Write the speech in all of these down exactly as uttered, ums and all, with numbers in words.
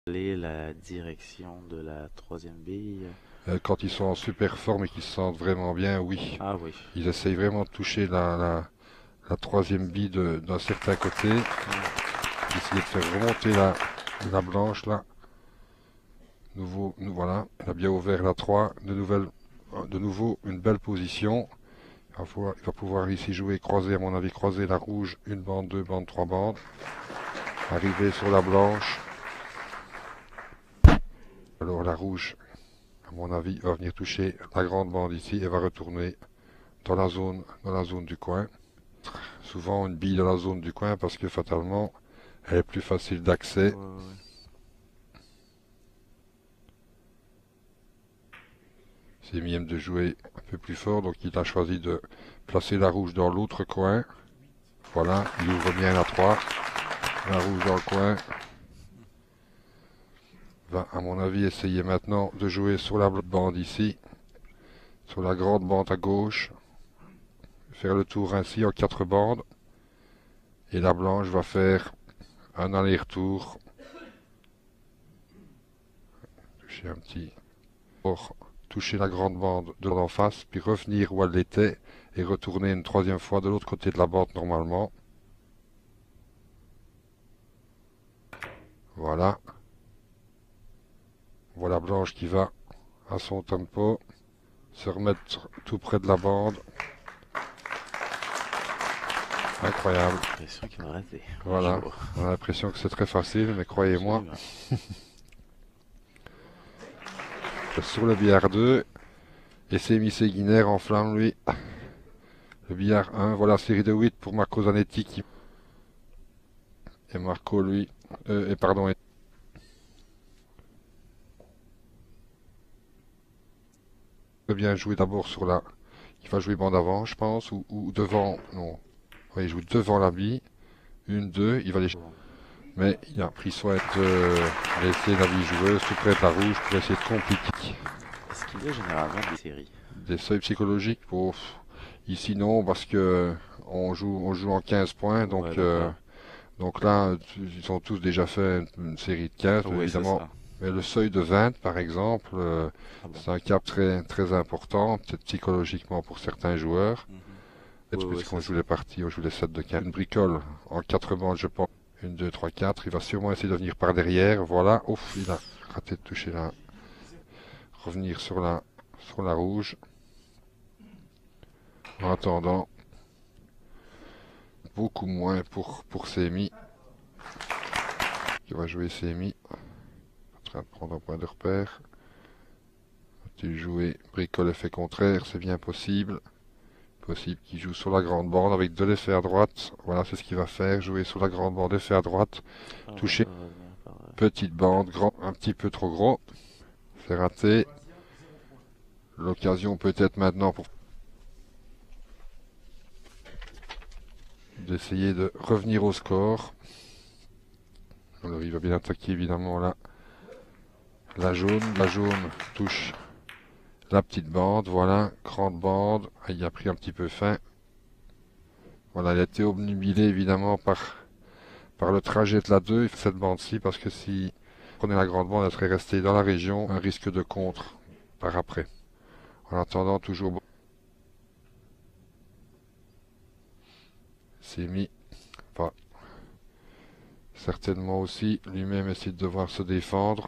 Quelle est la direction de la troisième bille? Euh, quand ils sont en super forme et qu'ils se sentent vraiment bien, oui. Ah oui. Ils essayent vraiment de toucher la, la, la troisième bille de- d'un certain côté. Hmm. D'essayer de faire remonter la, la blanche là. Nouveau, nous voilà. Il a bien ouvert la trois. De, nouvelles, de nouveau une belle position. Il va, pouvoir, il va pouvoir ici jouer croiser, à mon avis, croiser la rouge. Une bande, deux bandes, trois bandes. Arriver sur la blanche. Alors la rouge, à mon avis, va venir toucher la grande bande ici et va retourner dans la zone, dans la zone du coin. Souvent une bille dans la zone du coin parce que fatalement, elle est plus facile Ouais, d'accès. ouais. C'est Miem de jouer un peu plus fort, donc il a choisi de placer la rouge dans l'autre coin. Voilà, il ouvre bien la trois. La rouge dans le coin. Va, à mon avis, essayer maintenant de jouer sur la bande ici. Sur la grande bande à gauche. Faire le tour ainsi en quatre bandes. Et la blanche va faire un aller-retour. Toucher un petit. Pour toucher la grande bande de l'en face, puis revenir où elle était et retourner une troisième fois de l'autre côté de la bande normalement. Voilà. Voilà blanche qui va à son tempo, se remettre tout près de la bande. Incroyable. J'ai l'impression qu'il va rater. Voilà. Bonjour. On a l'impression que c'est très facile, mais croyez-moi, Absolument. sur le billard deux, et c'est Missé Guiner en flamme, lui. Le billard un, voilà, série de huit pour Marco Zanetti qui... Et Marco, lui, euh, et pardon, il peut bien jouer d'abord sur la... Il va jouer bande avant, je pense, ou, ou devant, non. Oui, il joue devant la bille. Une, deux, il va les... Bon. Mais il a pris soin de laisser la bille joueuse tout près de la rouge pour essayer de compliquer. Est-ce qu'il y a généralement des séries? Des seuils psychologiques pour... Ici non, parce que on joue, on joue en quinze points, Ouais, donc, euh, d'accord. donc là, ils ont tous déjà fait une, une série de quinze, Oui, c'est évidemment. ça. Mais le seuil de vingt, par exemple, euh, Ah bon. c'est un cap très, très important, peut-être psychologiquement pour certains joueurs. Mhm. Oui, Peut-être oui, puisqu'on c'est joue ça. les parties, on joue les sets de quinze. Une bricole en quatre bandes, je pense. Une, deux, trois, quatre. Il va sûrement essayer de venir par derrière. Voilà. Ouf, il a raté de toucher la. Revenir sur la, sur la rouge. En attendant, beaucoup moins pour, pour Semi. Qui va jouer Semi. En train de prendre un point de repère. Tu jouer bricole effet contraire, c'est bien possible. Possible qu'il joue sur la grande bande avec de l'effet à droite. Voilà, c'est ce qu'il va faire. Jouer sur la grande bande, effet à droite. Ah ouais, Toucher. revenir par... euh, Petite bande, grand, un petit peu trop gros. C'est raté. L'occasion peut-être maintenant pour d'essayer de revenir au score. Alors il va bien attaquer évidemment là. La jaune, la jaune touche la petite bande, voilà, grande bande. Ah, il a pris un petit peu fin. Voilà, il a été obnubilé évidemment par, par le trajet de la deux, cette bande-ci, parce que si on prenait la grande bande, elle serait restée dans la région, un risque de contre par après. En attendant, toujours c'est mis. Enfin, certainement aussi lui-même essayer de devoir se défendre.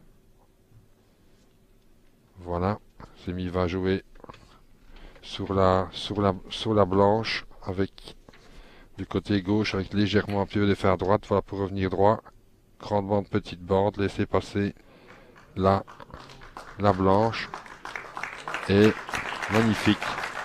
Voilà, Semi va jouer sur la, sur la, sur la blanche avec du côté gauche avec légèrement un petit peu d'effet à droite. Voilà pour revenir droit. Grande bande, petite bande, laisser passer la, la blanche et magnifique.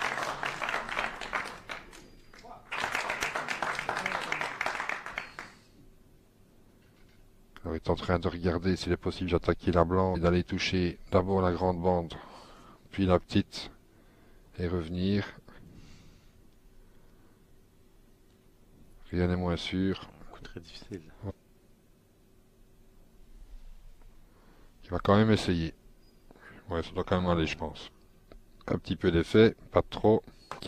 Alors, il est en train de regarder s'il est possible d'attaquer la blanche et d'aller toucher d'abord la grande bande, puis la petite et revenir. Rien n'est moins sûr. Un coup très difficile. Il va quand même essayer. Ouais, ça doit quand même aller, je pense. Un petit peu d'effet, pas trop. Ok,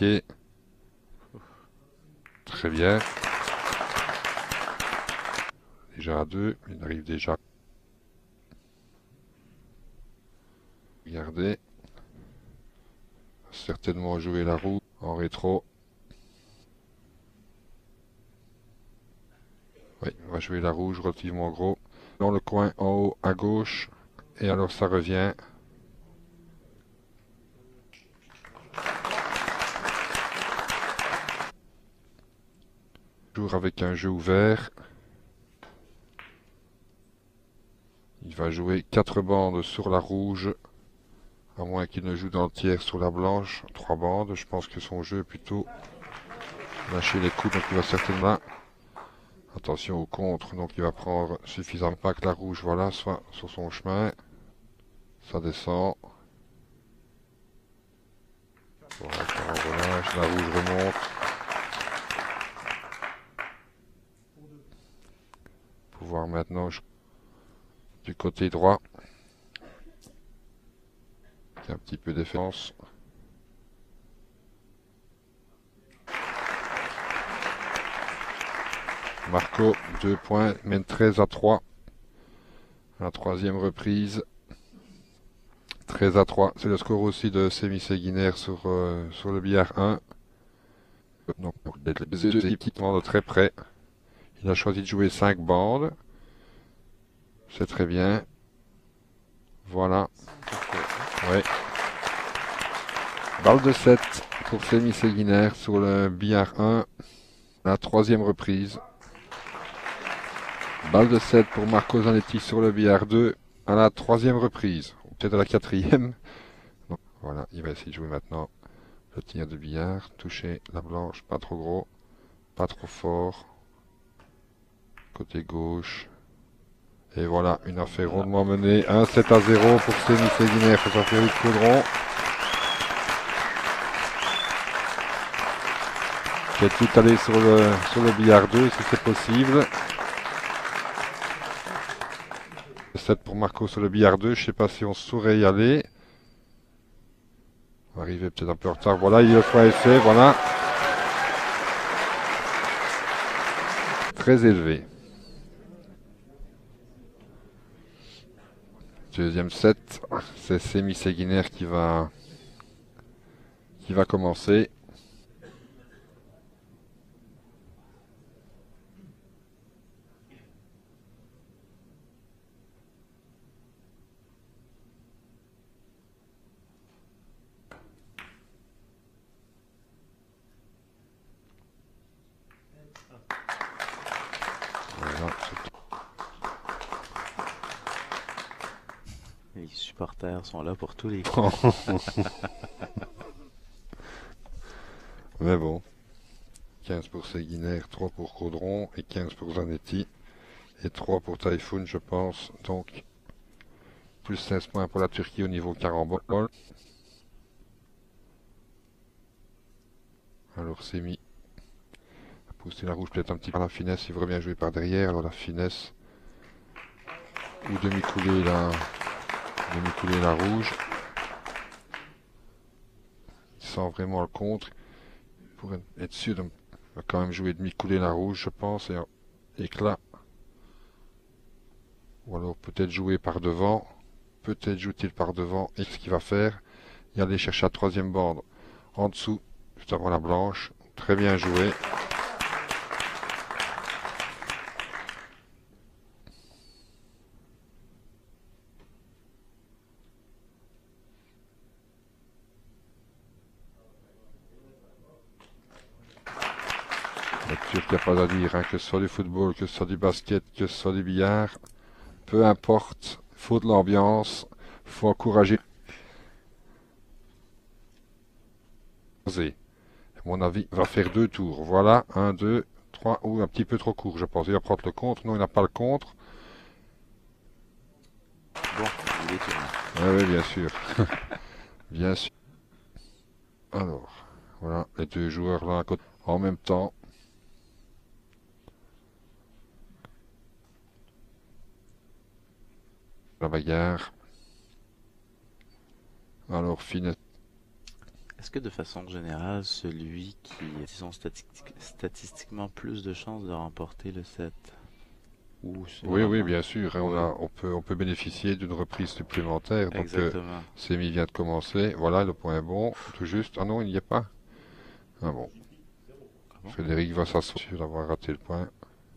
très bien. Déjà à deux, il arrive déjà. Regardez. Certainement jouer la roue en rétro. Oui, on va jouer la rouge relativement gros. Dans le coin en haut à gauche. Et alors ça revient. Toujours avec un jeu ouvert. Il va jouer quatre bandes sur la rouge. À moins qu'il ne joue dans le tiers sur la blanche. Trois bandes. Je pense que son jeu est plutôt lâcher les coups. Donc il va certainement... Attention au contre. Donc il va prendre suffisamment pas que la rouge, voilà, soit sur son chemin. Ça descend. Voilà, carambolage. La rouge remonte. Pouvoir maintenant du côté droit. Un petit peu défense. Marco, deux points, mène treize à trois. La troisième reprise. treize à trois. C'est le score aussi de Semi Seguiner sur, euh, sur le billard un. Donc, les deux équipes de très près. Il a choisi de jouer cinq bandes. C'est très bien. Voilà. Ouais. Balle de sept pour Semi Seguiner sur le billard un. La troisième reprise. Balle de sept pour Marco Zanetti sur le billard deux. À la troisième reprise. Ou peut-être à la quatrième. Donc, voilà, il va essayer de jouer maintenant le tir de billard. Toucher la blanche, pas trop gros. Pas trop fort. Côté gauche. Et voilà, une affaire rondement menée. un sept à zéro pour Semi Seguiner face à Frédéric Caudron. Qui est tout allé sur le, sur le billard deux si c'est possible. sept pour Marco sur le billard deux. Je ne sais pas si on saurait y aller. On va arriver peut-être un peu en retard. Voilà, il est fois fait. Voilà. Très élevé. Deuxième set, c'est Semi Seguiner qui va, qui va commencer. Voilà. Les supporters sont là pour tous les coups. Mais bon, quinze pour Seguiner, trois pour Caudron et quinze pour Zanetti. Et trois pour Typhoon, je pense. Donc, plus seize points pour la Turquie au niveau carambole. Alors, Semi a poussé la rouge peut-être un petit peu à la finesse. Il veut bien jouer par derrière. Alors, la finesse. Ou demi-couler la, demi-couler la rouge. Il sent vraiment le contre. Pour être sûr de va quand même jouer demi-couler la rouge, je pense. Et éclat. Ou alors peut-être jouer par devant. Peut-être joue-t-il par devant. Et ce qu'il va faire, il va aller chercher la troisième bande en dessous, juste avant la blanche. Très bien joué. Sûr qu'il n'y a pas à dire, hein, que ce soit du football, que ce soit du basket, que ce soit du billard. Peu importe, il faut de l'ambiance, il faut encourager. À mon avis, il va faire deux tours. Voilà, un, deux, trois, ou un petit peu trop court, je pense. Il va prendre le contre. Non, il n'a pas le contre. Bon, il est tourné. Ah oui, bien sûr. Bien sûr. Alors, voilà, les deux joueurs là à côté, en même temps. La bagarre. Alors, finesse. Est-ce que de façon générale, celui qui a disons, statistique, statistiquement plus de chances de remporter le set ou c'est Oui, oui, vraiment... bien sûr, hein, on Oui, a, on peut, on peut bénéficier d'une reprise supplémentaire. Donc, euh, exactement. Semi vient de commencer. Voilà, le point est bon. Tout juste. Ah non, il n'y est pas. Ah bon. Ah bon? Frédéric va s'assurer d'avoir raté le point.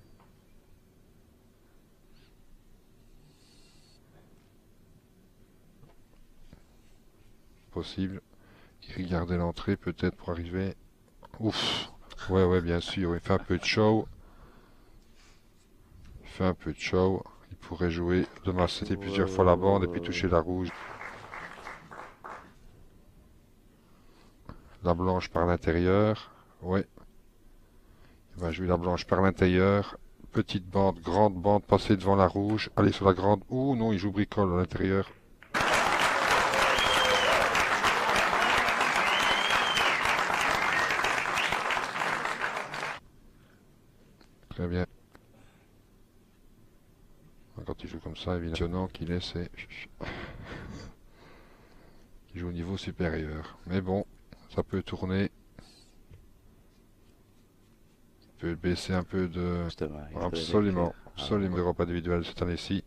Possible. Il regardait l'entrée peut-être pour arriver. Ouf. Ouais, ouais, bien sûr. Il fait un peu de show. Il fait un peu de show. Il pourrait jouer de masser Ouais, plusieurs ouais, fois la ouais, bande et puis ouais, toucher ouais. la rouge. La blanche par l'intérieur. Ouais. Il va jouer la blanche par l'intérieur. Petite bande, grande bande, passer devant la rouge. Aller sur la grande. Ouh non, il joue bricole à l'intérieur. Très bien. Quand il joue comme ça, évidemment, qu'il est, c'est... Il joue au niveau supérieur. Mais bon, ça peut tourner. Il peut baisser un peu de... Justement, avec Frédéric. euh, Absolument. Alors, Absolument. ouais. L'Europe individuelle cette année-ci.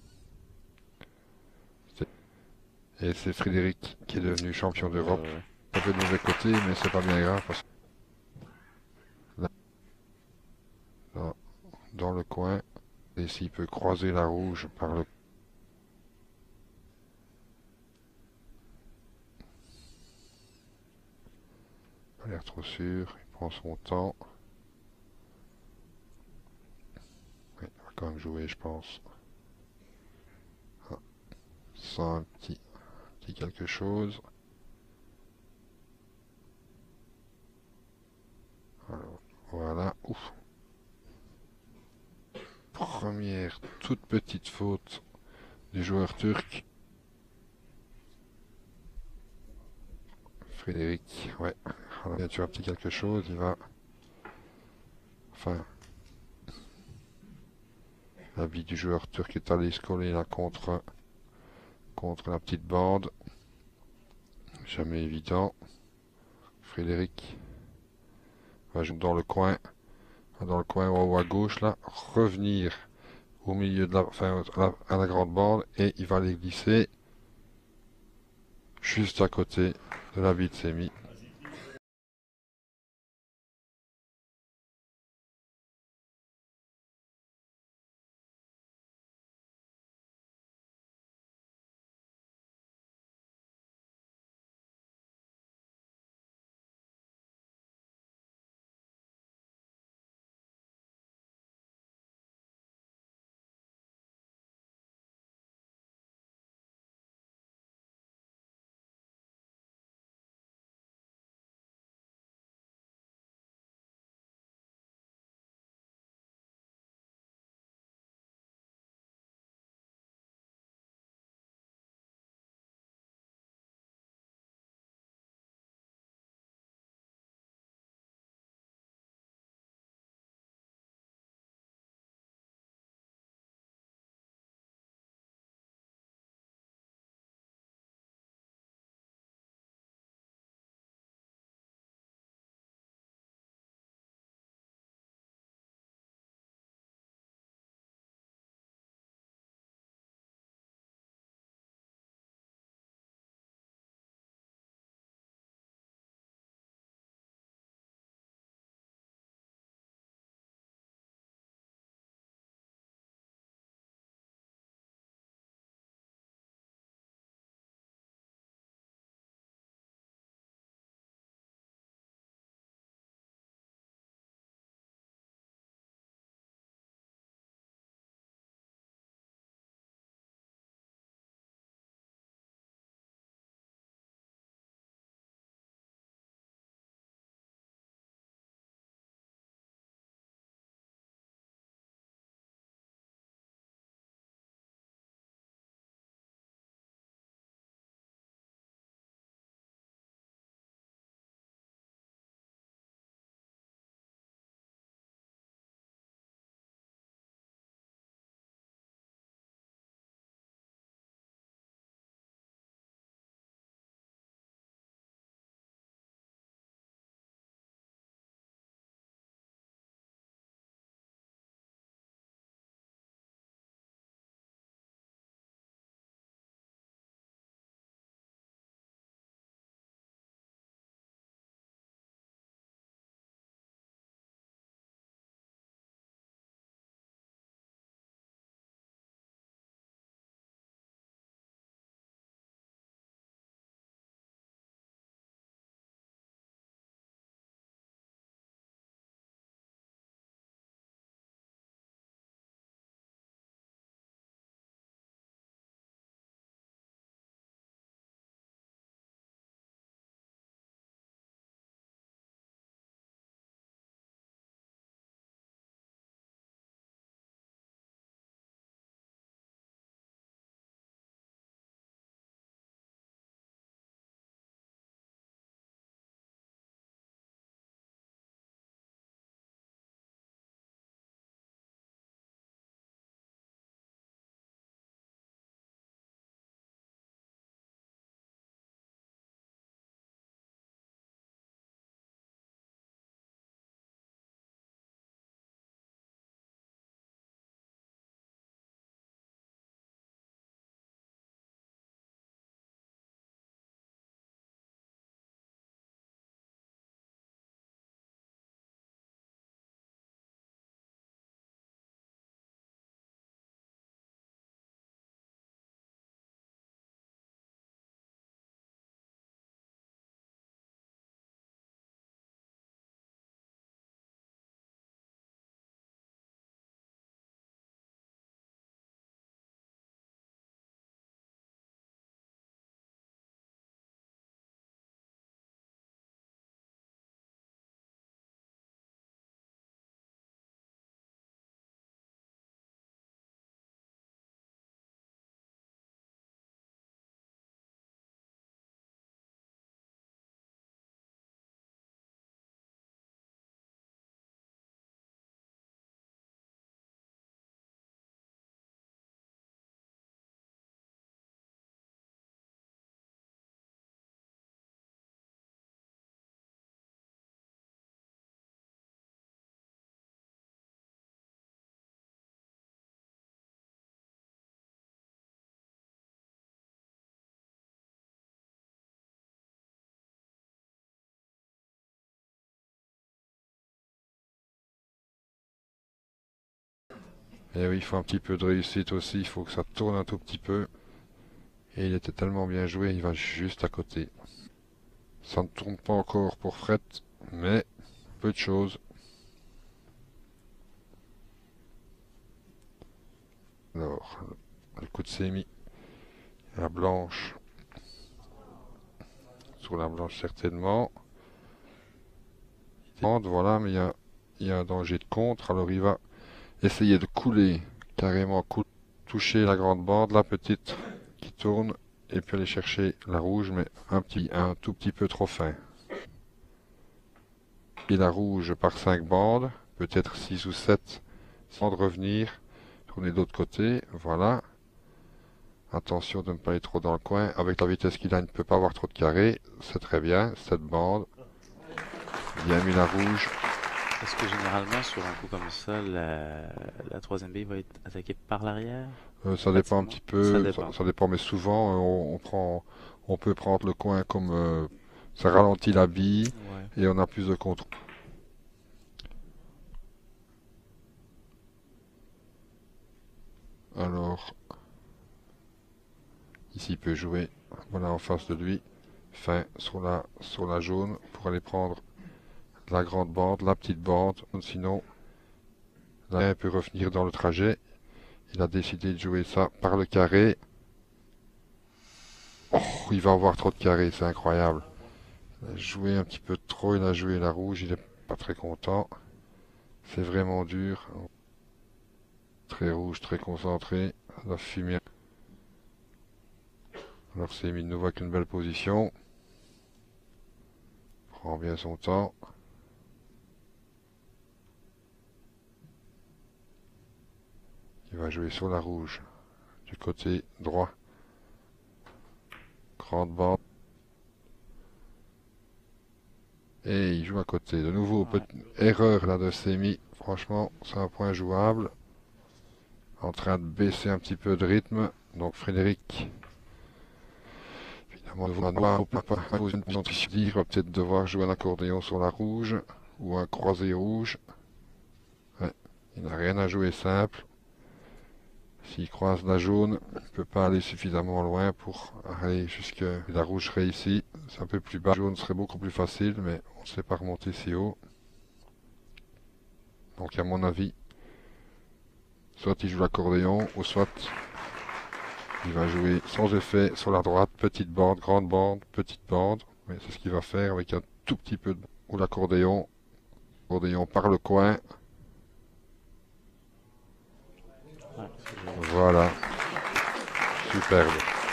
Et c'est Frédéric qui est devenu champion Ouais, ouais, d'Europe. ouais. Un peu de mauvais côté, mais c'est pas bien grave. Parce que là, là, dans le coin, et s'il peut croiser la rouge par le... Pas l'air trop sûr. Il prend son temps. Ouais, il va quand même jouer, je pense. Ah, sans un petit, petit quelque chose. Alors, voilà. Ouf. Première toute petite faute du joueur turc. Frédéric, ouais. Alors, bien sûr, un petit quelque chose. Il va... Enfin, la vie du joueur turc est allé se coller là contre, contre la petite bande. Jamais évident. Frédéric va jouer dans le coin. Dans le coin en haut à gauche là. Revenir au milieu de la... Enfin, à la, à la grande bande. Et il va aller glisser juste à côté de la vie de Semi. Et oui, il faut un petit peu de réussite aussi, il faut que ça tourne un tout petit peu. Et il était tellement bien joué, il va juste à côté. Ça ne tourne pas encore pour Fred, mais peu de choses. Alors, le coup de sémi, la blanche, sur la blanche certainement. Voilà, mais il y a, il y a un danger de contre, alors il va essayer de couler, carrément couler, toucher la grande bande, la petite qui tourne, et puis aller chercher la rouge, mais un petit, un tout petit peu trop fin. Et la rouge par cinq bandes, peut-être six ou sept, sans de revenir, tourner de l'autre côté, voilà. Attention de ne pas aller trop dans le coin, avec la vitesse qu'il a, il ne peut pas avoir trop de carrés, c'est très bien, cette bande. Bien mis la rouge. Est-ce que généralement, sur un coup comme ça, la, la troisième bille va être attaquée par l'arrière? Euh, ça dépend un Pratiquement. petit Ça peu, ça, dépend. ça dépend, mais souvent euh, on, on prend, on peut prendre le coin comme euh, ça ralentit la bille Ouais. et on a plus de contrôle. Alors, ici il peut jouer, voilà en face de lui, fin sur la, sur la jaune pour aller prendre la grande bande, la petite bande, sinon là il peut revenir dans le trajet. Il a décidé de jouer ça par le carré. Oh, il va avoir trop de carrés, c'est incroyable. Il a joué un petit peu trop, il a joué la rouge, il est pas très content. C'est vraiment dur. Très rouge, très concentré. La fumée. Alors c'est mis de nouveau avec une belle position. Prend bien son temps. Il va jouer sur la rouge. Du côté droit. Grande bande. Et il joue à côté. De nouveau, Ouais. erreur là de Semi. Franchement, c'est un point jouable. En train de baisser un petit peu de rythme. Donc Frédéric, évidemment, va peut-être devoir jouer un accordéon sur la rouge. Ou un croisé rouge. Ouais, il n'a rien à jouer simple. S'il croise la jaune, il ne peut pas aller suffisamment loin pour aller jusque la rouge serait ici. C'est un peu plus bas. La jaune serait beaucoup plus facile, mais on ne sait pas remonter si haut. Donc à mon avis, soit il joue l'accordéon, ou soit il va jouer sans effet sur la droite, petite bande, grande bande, petite bande. Mais c'est ce qu'il va faire avec un tout petit peu de... ou l'accordéon. Accordéon par le coin. Ouais, Voilà, superbe.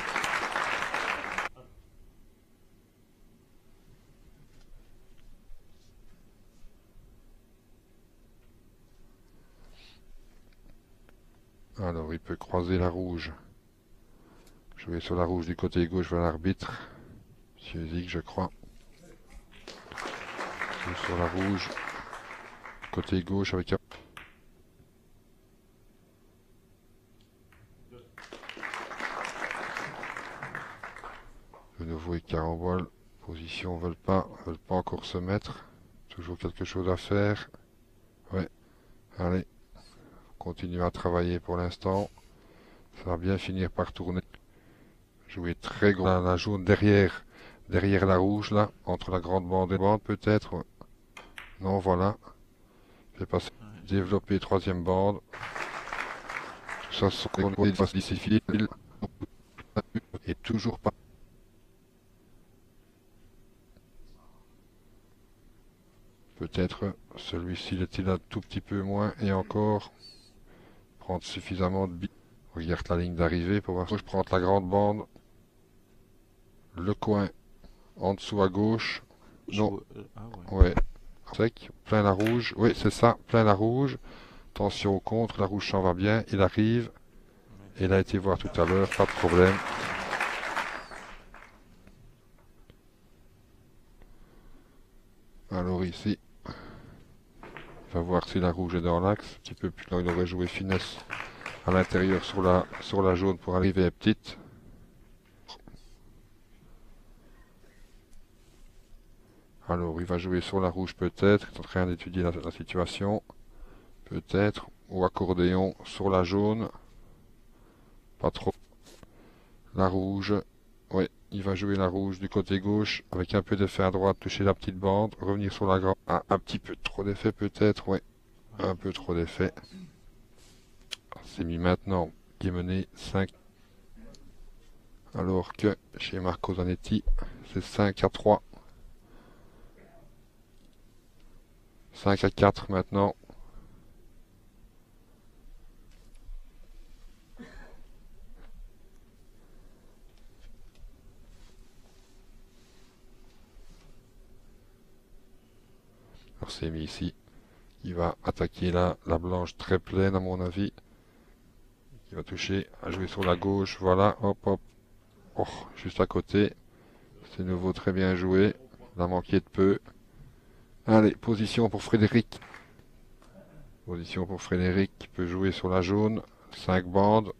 Alors il peut croiser la rouge. Jouer sur la rouge du côté gauche vers l'arbitre. Monsieur Zig, je crois. Joue sur la rouge. Côté gauche avec un... De nouveau et carambole. Position, veulent pas, veulent pas encore se mettre. Toujours quelque chose à faire. Ouais. Allez. Continuez à travailler pour l'instant. Ça va bien finir par tourner. Jouer très gros. La, la jaune derrière, derrière la rouge là, entre la grande bande et la bande peut-être. Non, voilà. J'ai passé. Développer troisième bande. Tout ça sont des fils. Et toujours pas. Peut-être celui-ci est-il un tout petit peu moins et encore prendre suffisamment de billes. Regarde la ligne d'arrivée pour voir si je prends la grande bande. Le coin en dessous à gauche. Non. Ah ouais. Ouais. Sec. Plein la rouge. Oui, c'est ça. Plein la rouge. Attention au contre. La rouge s'en va bien. Il arrive. Ouais. Il a été voir tout à l'heure. Pas de problème. Alors ici. Il va voir si la rouge est dans l'axe. Un petit peu plus là, il aurait joué finesse à l'intérieur sur la, sur la jaune pour arriver à petite. Alors, il va jouer sur la rouge peut-être. Il est en train d'étudier la, la situation. Peut-être. ou accordéon sur la jaune. Pas trop. La rouge. Oui, il va jouer la rouge du côté gauche avec un peu d'effet à droite, toucher la petite bande, revenir sur la grande. Ah, un petit peu trop d'effet peut-être, oui. Un peu trop d'effet. C'est mis maintenant qui est mené cinq. Alors que chez Marco Zanetti, c'est cinq à trois. cinq à quatre maintenant. Alors c'est mis ici. Il va attaquer là, la blanche très pleine à mon avis. Il va toucher, à jouer sur la gauche, voilà, hop hop. Oh, juste à côté. C'est nouveau très bien joué. Il a manqué de peu. Allez, position pour Frédéric. Position pour Frédéric qui peut jouer sur la jaune. cinq bandes.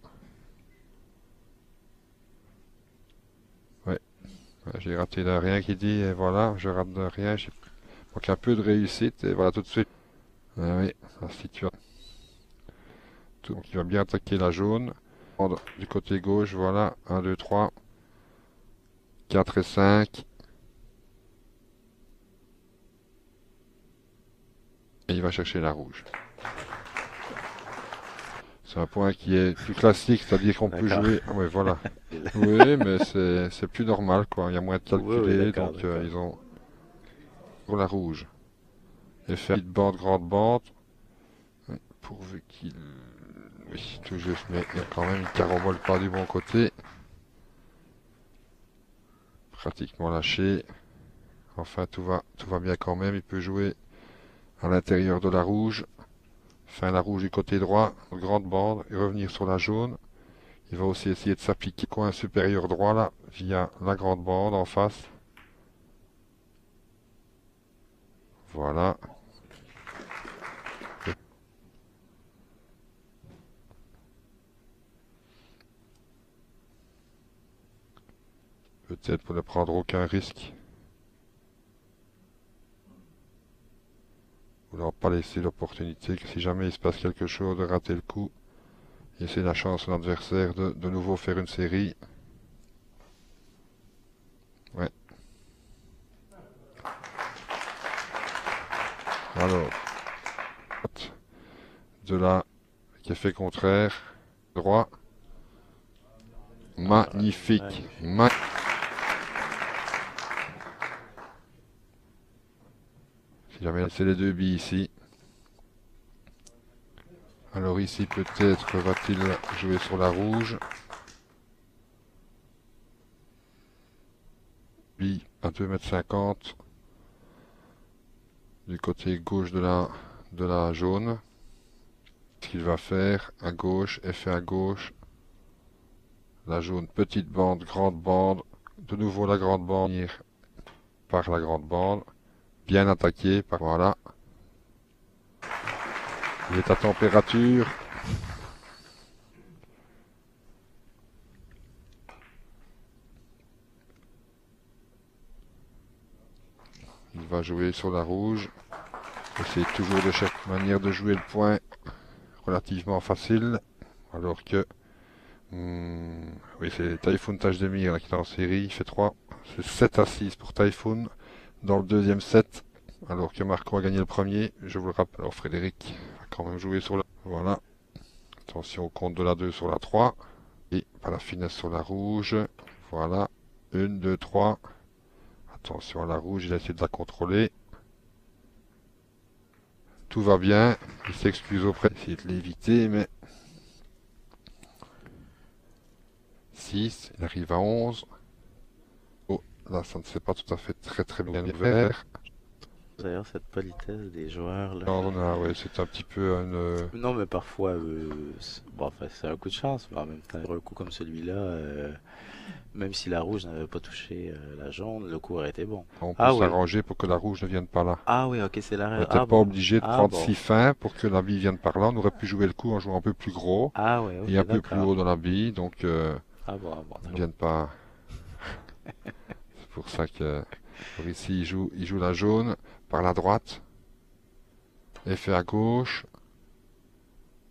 Ouais. J'ai raté là, rien qui dit, et voilà, je rate de rien. J'ai manque un peu de réussite, et voilà tout de suite. Ah oui, la situation. Donc il va bien attaquer la jaune. Du côté gauche, voilà. un, deux, trois. quatre et cinq. Et il va chercher la rouge. C'est un point qui est plus classique, c'est-à-dire qu'on peut jouer. Ah ouais, voilà. Oui, mais c'est plus normal, quoi. Il y a moins de calculer, oui, oui, donc euh, ils ont pour la rouge. Et faire petite bande, grande bande. Pourvu qu'il. Oui, tout juste, mais il y a quand même une carambole pas du bon côté. Pratiquement lâché. Enfin, tout va, tout va bien quand même. Il peut jouer à l'intérieur de la rouge. Fin la rouge du côté droit, grande bande, et revenir sur la jaune. Il va aussi essayer de s'appliquer coin supérieur droit là, via la grande bande en face. Voilà. Peut-être pour ne prendre aucun risque. Vouloir pas laisser l'opportunité que si jamais il se passe quelque chose de rater le coup. Et c'est la chance de l'adversaire de de nouveau faire une série. Ouais. Alors. De là, qui est fait contraire. Droit. Magnifique. Ma si jamais c'est les deux billes ici. Alors ici peut-être va-t-il jouer sur la rouge. Bille à deux mètres cinquante. Du côté gauche de la, de la jaune. Ce qu'il va faire à gauche, effet à gauche. La jaune, petite bande, grande bande. De nouveau la grande bande. Par la grande bande. Bien attaqué. Par, voilà. Il est à température. Il va jouer sur la rouge. C'est toujours de chaque manière de jouer le point relativement facile. Alors que... Hmm, oui, c'est Typhoon Tashdemir qui est en série. Il fait trois. C'est sept à six pour Typhoon dans le deuxième set. Alors que Marco a gagné le premier. Je vous le rappelle. Alors Frédéric va quand même jouer sur la... Voilà. Attention au compte de la deux sur la trois. Et par la finesse sur la rouge. Voilà. un, deux, trois. Attention à la rouge. Il a essayé de la contrôler. Tout va bien. Il s'excuse auprès. Il essaie de l'éviter, mais... six. Il arrive à onze. Oh, là, ça ne s'est pas tout à fait très très bien ouvert. D'ailleurs, cette politesse des joueurs là. Non, non, ouais, c'est un petit peu une... Non, mais parfois, euh, c'est bon, enfin, c'est un coup de chance, mais en même temps, un coup comme celui-là, euh, même si la rouge n'avait pas touché euh, la jaune, le coup aurait été bon. On peut Ah oui. s'arranger pour que la rouge ne vienne pas là. Ah oui, ok, c'est On l'arrêt. n'était Ah pas bon. obligé de Ah prendre bon. si fin pour que la bille vienne par là. On aurait pu jouer le coup en jouant un peu plus gros Ah ouais, ok, et un peu d'accord. plus haut dans la bille. Donc, euh, Ah bon, ah bon, ne d'accord. viennent pas. C'est pour ça que... Alors ici, il joue, il joue la jaune par la droite. Effet à gauche.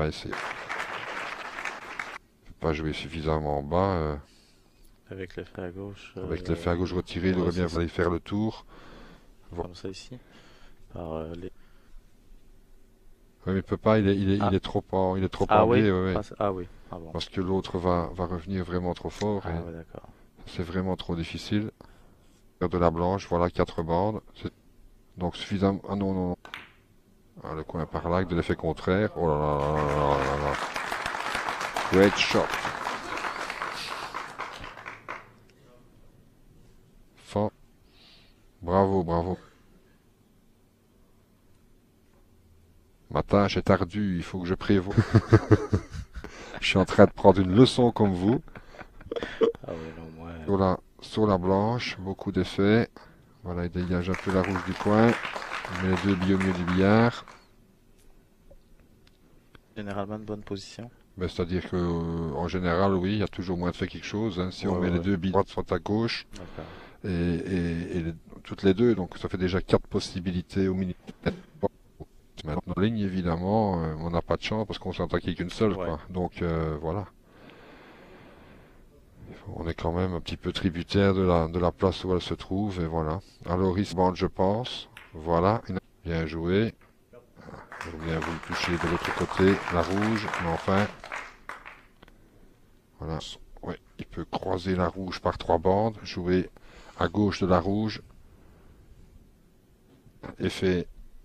va essayer. Il peut pas jouer suffisamment bas. euh, Avec l'effet à gauche. avec euh, l'effet à gauche retiré, il ouais, aurait bien c'est fallu faire le tour. Vo- comme ça ici. Par euh, les... Ouais, mais il peut pas, il est, il est, il Ah, est trop en, il est trop ah en oui? biais, ouais, ouais. Ah, c'est- ah oui. Ah bon. Parce que l'autre va, va revenir vraiment trop fort Ah et ouais, d'accord. c'est vraiment trop difficile. Faire de la blanche, voilà, quatre bandes. C'est donc suffisamment. Ah non, non, non. Ah, le coin par là, avec de l'effet contraire. Oh là là là là là là là. Great shot. Fin. Bravo, bravo. Ma tâche est ardue, il faut que je prévoie. Je suis en train de prendre une leçon comme vous. Ah ouais, non, moi. euh, Sur la, sur la blanche, beaucoup d'effets. Voilà, il dégage un peu la rouge du coin. Il met les deux billes au milieu du billard. Généralement de bonne position. Ben, c'est-à-dire que, euh, en général, oui, il y a toujours moyen de faire quelque chose, hein. Si Ouais, on met ouais, les ouais. deux billes droite sont à gauche D'accord. et, et- et les- toutes les deux, donc ça fait déjà quatre possibilités au minimum. Maintenant, en ligne, évidemment, euh, on n'a pas de chance parce qu'on s'est attaqué qu'une seule, Ouais. quoi. Donc euh, voilà. On est quand même un petit peu tributaire de la, de la place où elle se trouve, et voilà. Alors, il se bande, je pense. Voilà, bien joué. Ou bien vous le touchez de l'autre côté, la rouge, mais enfin, voilà. Ouais, il peut croiser la rouge par trois bandes, jouer à gauche de la rouge, effet,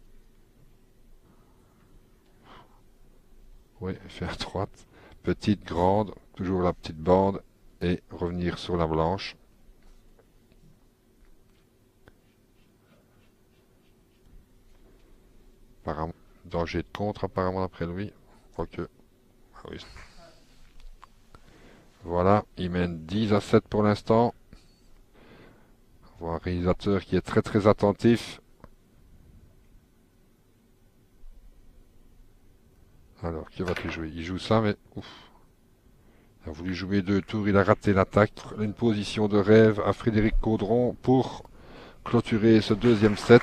ouais, effet à droite, petite, grande, toujours la petite bande, et revenir sur la blanche. Apparemment, danger de contre apparemment après lui, quoique, ah oui. Voilà, il mène dix à sept pour l'instant. On voit un réalisateur qui est très très attentif. Alors, qui va-t-il jouer? Il joue ça, mais ouf. Il a voulu jouer deux tours, il a raté l'attaque. Une position de rêve à Frédéric Caudron pour clôturer ce deuxième set.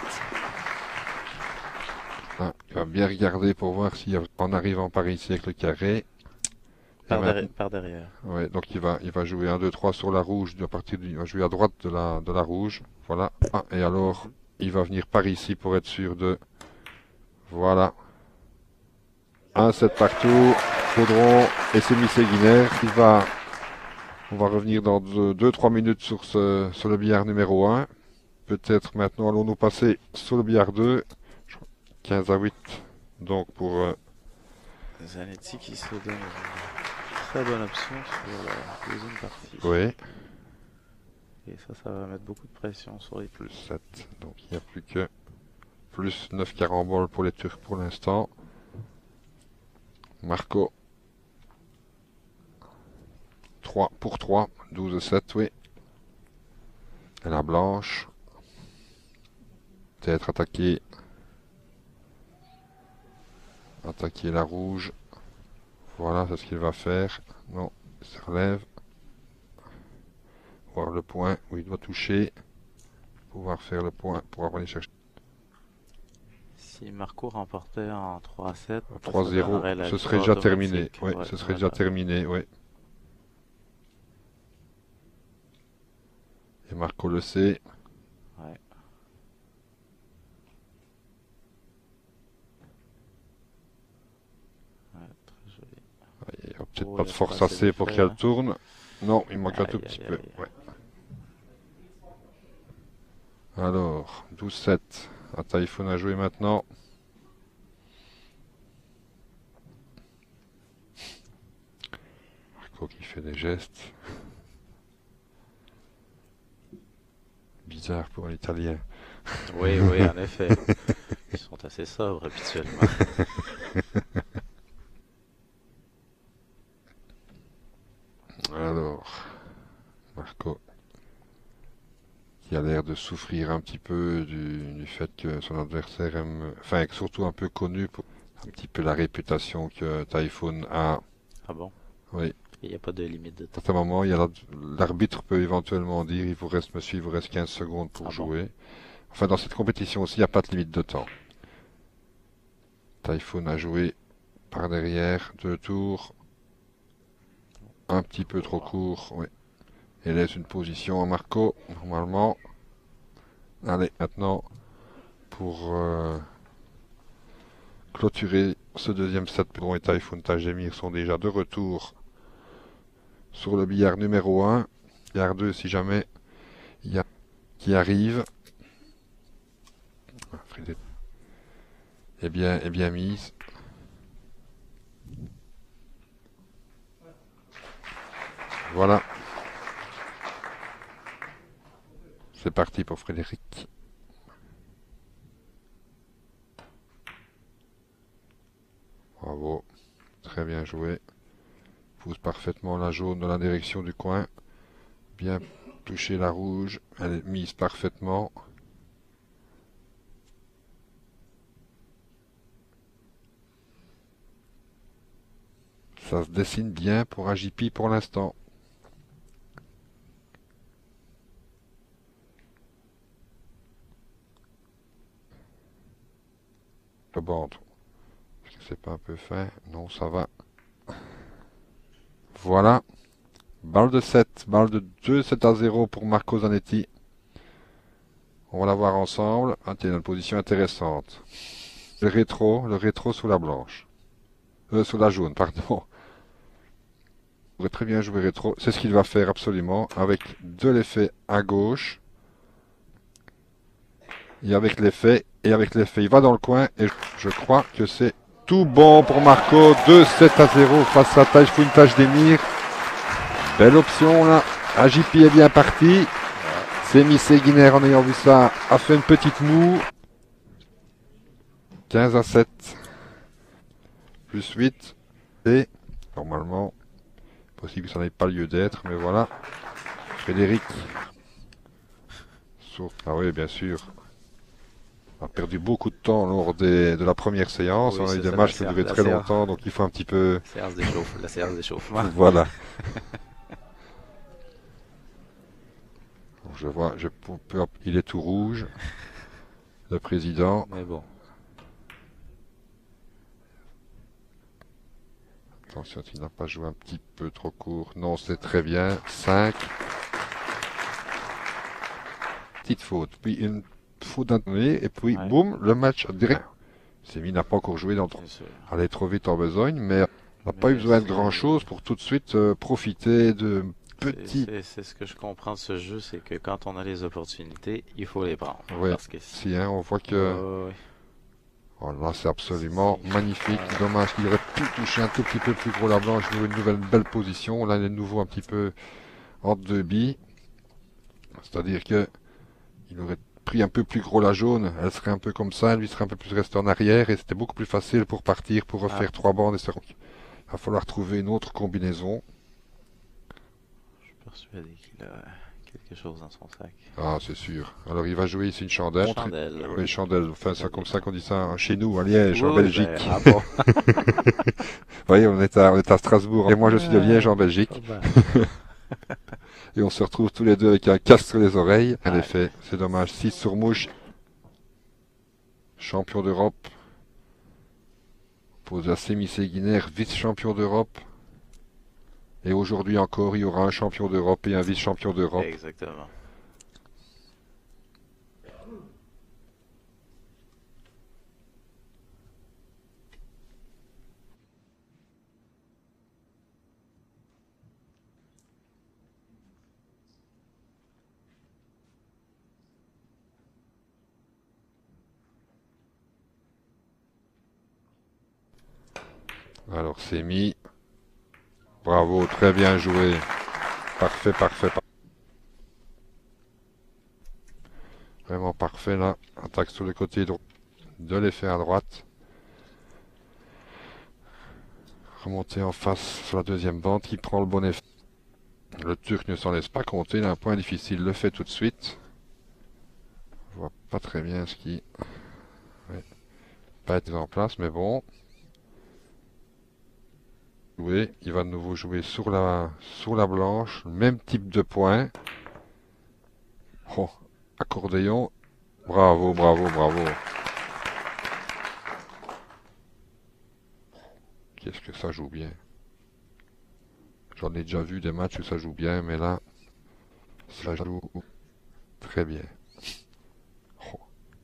Ah, il va bien regarder pour voir s'il en arrivant par ici avec le carré. Par, maintenant, derrière, par derrière. ouais, donc il va, il va jouer un, deux, trois sur la rouge. À partir du, il va jouer à droite de la, de la rouge. Voilà. Ah, et alors, il va venir par ici pour être sûr de... Voilà. Un set partout. Caudron et Semi Séguinaire. Il va... On va revenir dans deux trois minutes sur, ce, sur le billard numéro un. Peut-être maintenant allons-nous passer sur le billard deux. quinze à huit. Donc pour... Euh, Zanetti qui se donne une très bonne option sur la deuxième partie. oui. Et ça, ça va mettre beaucoup de pression sur les Plus sept. Donc il n'y a plus que plus neuf caramboles pour les Turcs pour l'instant. Marco. trois pour trois. douze à sept, oui. Et la blanche. Peut-être attaquer. Attaquer la rouge. Voilà, c'est ce qu'il va faire. Non, il se relève. Voir le point où il doit toucher. Pouvoir faire le point pour aller chercher. Si Marco remportait en trois à sept, trois zéro, ce serait déjà terminé. Ouais, ouais, ce serait voilà. déjà terminé, ouais. Et Marco le sait. Ouais. Ouais, très joli. Ouais, il n'y a peut-être oh, pas de force assez pour qu'elle hein. tourne. Non, il manque aïe, un tout aïe, petit aïe, peu. Aïe. Ouais. Alors, douze sept. Un Typhoon à jouer maintenant. Marco qui fait des gestes. Bizarre pour un Italien. Oui, oui, en effet. Ils sont assez sobres habituellement. Alors, Marco qui a l'air de souffrir un petit peu du, du fait que son adversaire aime, enfin surtout un peu connu pour un petit peu la réputation que Typhoon a. Ah bon? Oui. Il n'y a pas de limite de temps. À un moment, l'arbitre peut éventuellement dire il vous reste, monsieur, il vous reste quinze secondes pour ah jouer. Bon? Enfin, dans cette compétition aussi, il n'y a pas de limite de temps. Typhoon a joué par derrière, deux tours. Un petit peu trop court, oui. Et laisse une position à Marco, normalement. Allez, maintenant, pour euh, clôturer ce deuxième set, Pedro et Typhoon Tajemir sont déjà de retour sur le billard numéro un. Billard deux, si jamais il y a qui arrive. Frédéric est bien, est bien mise. Voilà. C'est parti pour Frédéric. Bravo. Très bien joué. Pousse parfaitement la jaune dans la direction du coin. Bien toucher la rouge. Elle est mise parfaitement. Ça se dessine bien pour A J P pour l'instant. Le bande. Est-ce que c'est pas un peu fin? Non, ça va. Voilà. Balle de sept. Balle de deux, sept à zéro pour Marco Zanetti. On va la voir ensemble. Ah, tiens, une position intéressante. Le rétro, le rétro sous la blanche. Euh, sous la jaune, pardon. Il pourrait très bien jouer rétro. C'est ce qu'il va faire absolument. Avec de l'effet à gauche. Et avec l'effet. Et avec l'effet, il va dans le coin. Et je crois que c'est tout bon pour Marco. deux sept à zéro face à Typhoon Tajdemir. Belle option là. A J P est bien parti. Semi Seguiner, en ayant vu ça, a fait une petite moue. quinze à sept. Plus huit. Et normalement, possible que ça n'ait pas lieu d'être, mais voilà. Frédéric. Ah oui, bien sûr. On a perdu beaucoup de temps lors des, de la première séance. Oui, on a eu des ça, matchs qui la ont duré séance- très la longtemps, donc il faut un petit peu. Séance d'échauffe- la séance d'échauffement. Voilà. Je vois, je peux, peux- il est tout rouge. Le président. Mais bon. Attention, il n'a pas joué un petit peu trop court. Non, c'est très bien. cinq. Petite faute. Puis une faute d'intonné. Et puis, Ouais. boum, le match direct. Semi n'a pas encore joué dans Bien sûr. aller trop vite en besogne, mais n'a Mais pas eu besoin de c'est- grand chose pour tout de suite euh, profiter de C'est- petits. C'est c'est ce que je comprends de ce jeu, c'est que quand on a les opportunités, il faut les prendre. Ouais, Parce que si, hein, on voit que Ouais, ouais. oh, là, c'est absolument C'est- magnifique. Ouais. Dommage qu'il aurait pu toucher un tout petit peu plus gros la blanche, jouer une nouvelle belle position. Là, il est de nouveau un petit peu entre deux billes. C'est-à-dire que il aurait pris un peu plus gros la jaune, elle serait un peu comme ça, lui serait un peu plus resté en arrière et c'était beaucoup plus facile pour partir, pour refaire Ah. trois bandes. Et ça... Il va falloir trouver une autre combinaison. Je suis persuadé qu'il a quelque chose dans son sac. Ah, c'est sûr. Alors, il va jouer ici une chandelle. Chandelle. Oui, chandelle. Enfin, c'est comme ça qu'on dit ça chez nous, à Liège, en Oui, Belgique. ben, ah bon. Vous voyez, on est, à, on est à Strasbourg. Et moi, je suis de Liège, en Belgique. Pas mal. Et on se retrouve tous les deux avec un casque sur les oreilles. En Ouais. effet, c'est dommage. six sur mouche. Champion d'Europe. Pose à Semi Seguiner, vice-champion d'Europe. Et aujourd'hui encore, il y aura un champion d'Europe et un vice-champion d'Europe. Exactement. Alors, Semi. Bravo, très bien joué. Parfait, parfait. par- Vraiment parfait là. Attaque sur le côté droit. De l'effet à droite. Remonter en face sur la deuxième bande qui prend le bon effet. Le Turc ne s'en laisse pas compter. Il a un point difficile. Le fait tout de suite. Je vois pas très bien ce qui. Ouais. Pas être en place, mais bon. Jouer. Il va de nouveau jouer sur la, sur la blanche. Même type de point. Oh, accordéon. Bravo, bravo, bravo. qu'est-ce que ça joue bien. J'en ai déjà vu des matchs où ça joue bien, mais là, ça joue très bien. Oh.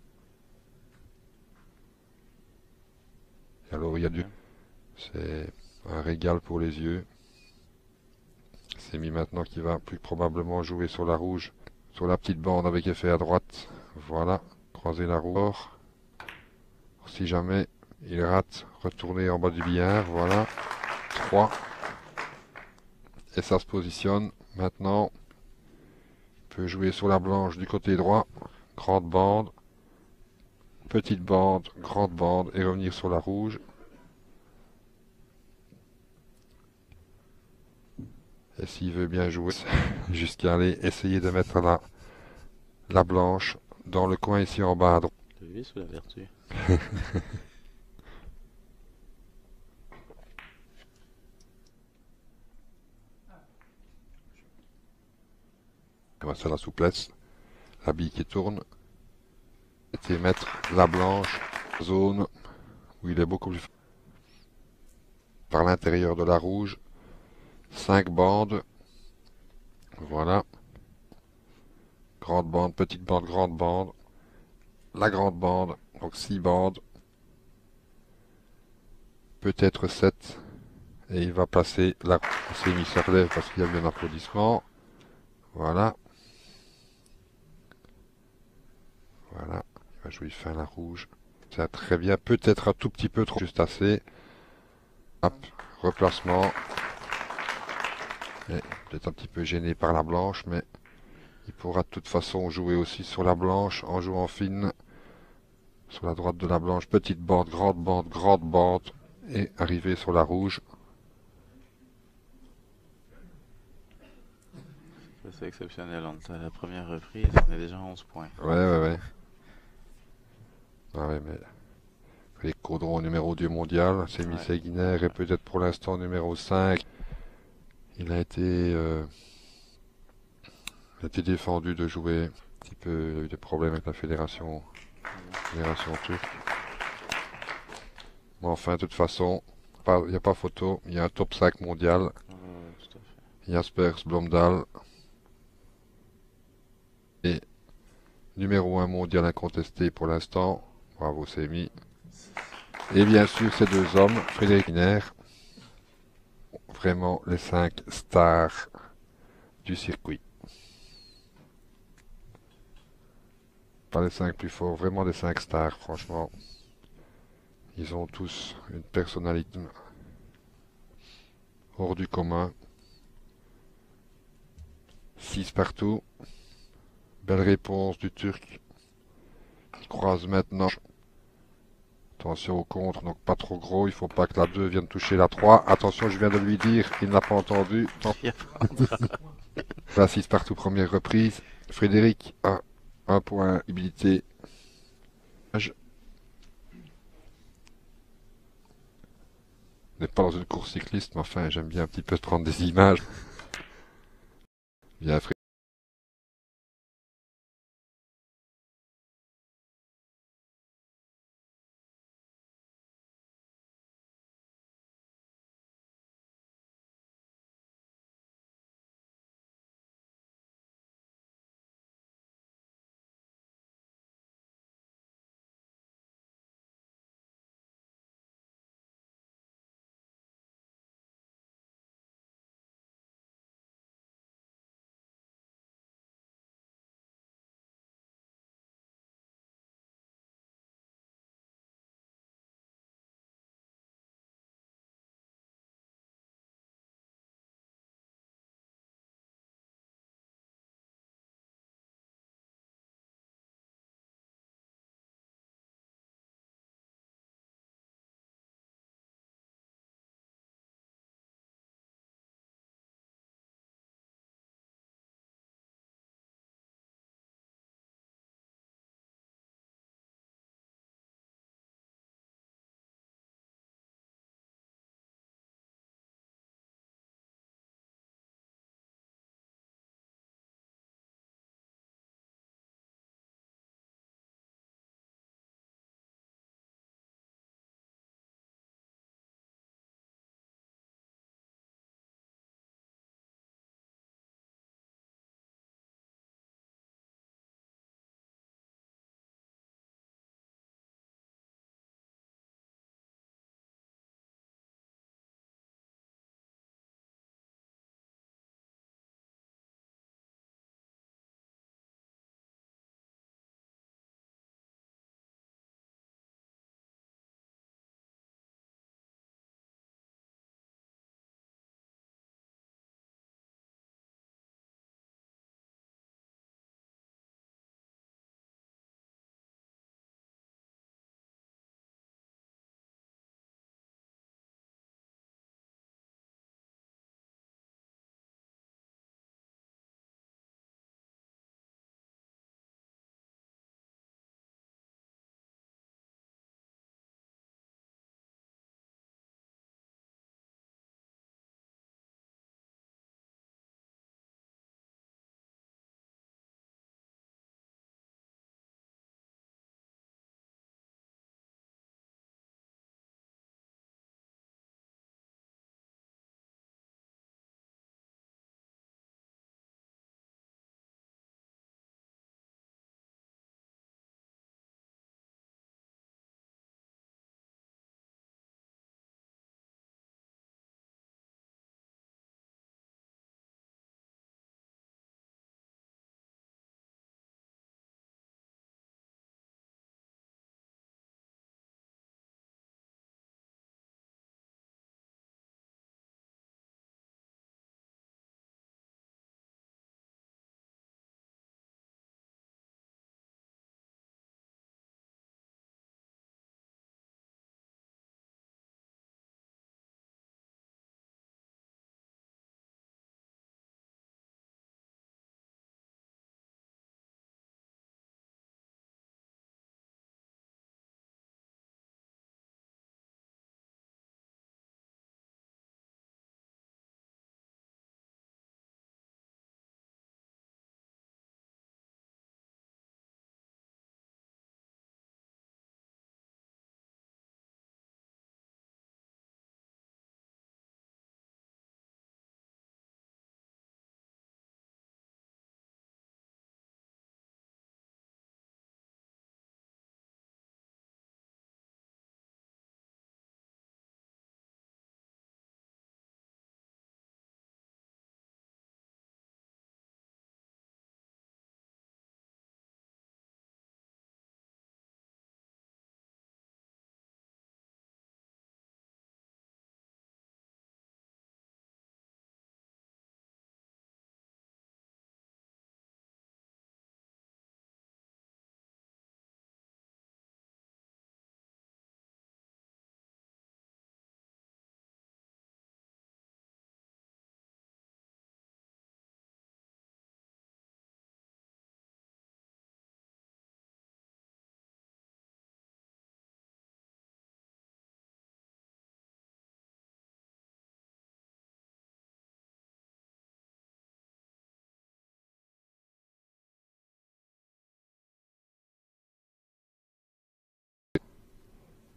Et alors, il y a du... C'est un régal pour les yeux. C'est mis maintenant qu'il va plus probablement jouer sur la rouge, sur la petite bande avec effet à droite. Voilà, croiser la roue. Si jamais il rate, retourner en bas du billard. Voilà, trois. Et ça se positionne. Maintenant, il peut jouer sur la blanche du côté droit. Grande bande, petite bande, grande bande et revenir sur la rouge. Et s'il veut bien jouer, jusqu'à aller essayer de mettre la, la blanche dans le coin ici en bas à droite. Le vice ou la vertu? Comme ça, la souplesse, la bille qui tourne. Et mettre la blanche, zone où il est beaucoup plus par l'intérieur de la rouge. cinq bandes. Voilà. Grande bande, petite bande, grande bande. La grande bande, donc six bandes. Peut-être sept. Et il va placer la... Il s'est mis sur lèvres parce qu'il y a eu un applaudissement. Voilà. Voilà. Il va jouer fin la rouge. Ça très bien. Peut-être un tout petit peu trop. Juste assez. Hop. Replacement. Et peut-être un petit peu gêné par la blanche, mais il pourra de toute façon jouer aussi sur la blanche en jouant fine. Sur la droite de la blanche, petite bande, grande bande, grande bande. Et arriver sur la rouge. C'est exceptionnel. On est à la première reprise, on est déjà à onze points. Ouais, ouais, ouais. Ah ouais, mais les Caudrons numéro deux mondial, c'est Ouais. Michel Guiner et peut-être pour l'instant numéro cinq. Il a été, euh, il a été défendu de jouer un petit peu, il a eu des problèmes avec la fédération, fédération turque. Mais enfin, de toute façon, il n'y a pas photo, il y a un top cinq mondial. Ouais, ouais, tout à fait. Jaspers Blomdahl et numéro un mondial incontesté pour l'instant. Bravo Semi. Et bien sûr ces deux hommes, Frédéric Guiner, vraiment les cinq stars du circuit. Pas les cinq plus forts, vraiment les cinq stars, franchement. Ils ont tous une personnalité hors du commun. six partout. Belle réponse du Turc. Qui croise maintenant. Attention au contre, donc pas trop gros. Il faut pas que la deux vienne toucher la trois. Attention, je viens de lui dire, il n'a pas entendu. La six partout, première reprise. Frédéric a un point habilité. Je n'est pas dans une course cycliste, mais enfin, j'aime bien un petit peu prendre des images. Bien, Frédéric.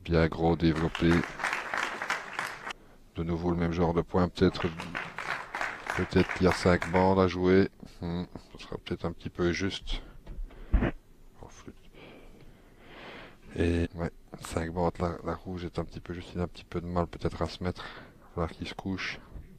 Bien gros, développé. De nouveau le même genre de point. Peut-être peut-être qu'il y a cinq bandes à jouer. Hmm, ce sera peut-être un petit peu juste. Et ouais, cinq bandes, la, la rouge est un petit peu juste. Il a un petit peu de mal peut-être à se mettre. Il va falloir qu'il se couche.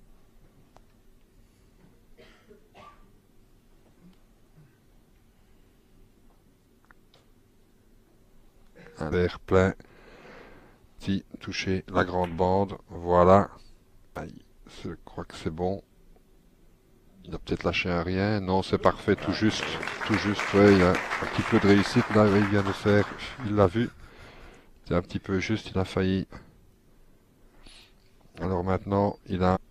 Un verre plein. Petit toucher la grande bande. Voilà. Aïe, je crois que c'est bon. Il a peut-être lâché un rien. Non, c'est parfait, tout juste. Tout juste, ouais, il a un petit peu de réussite. Là, il vient de faire. Il l'a vu. C'est un petit peu juste, il a failli. Alors maintenant, il a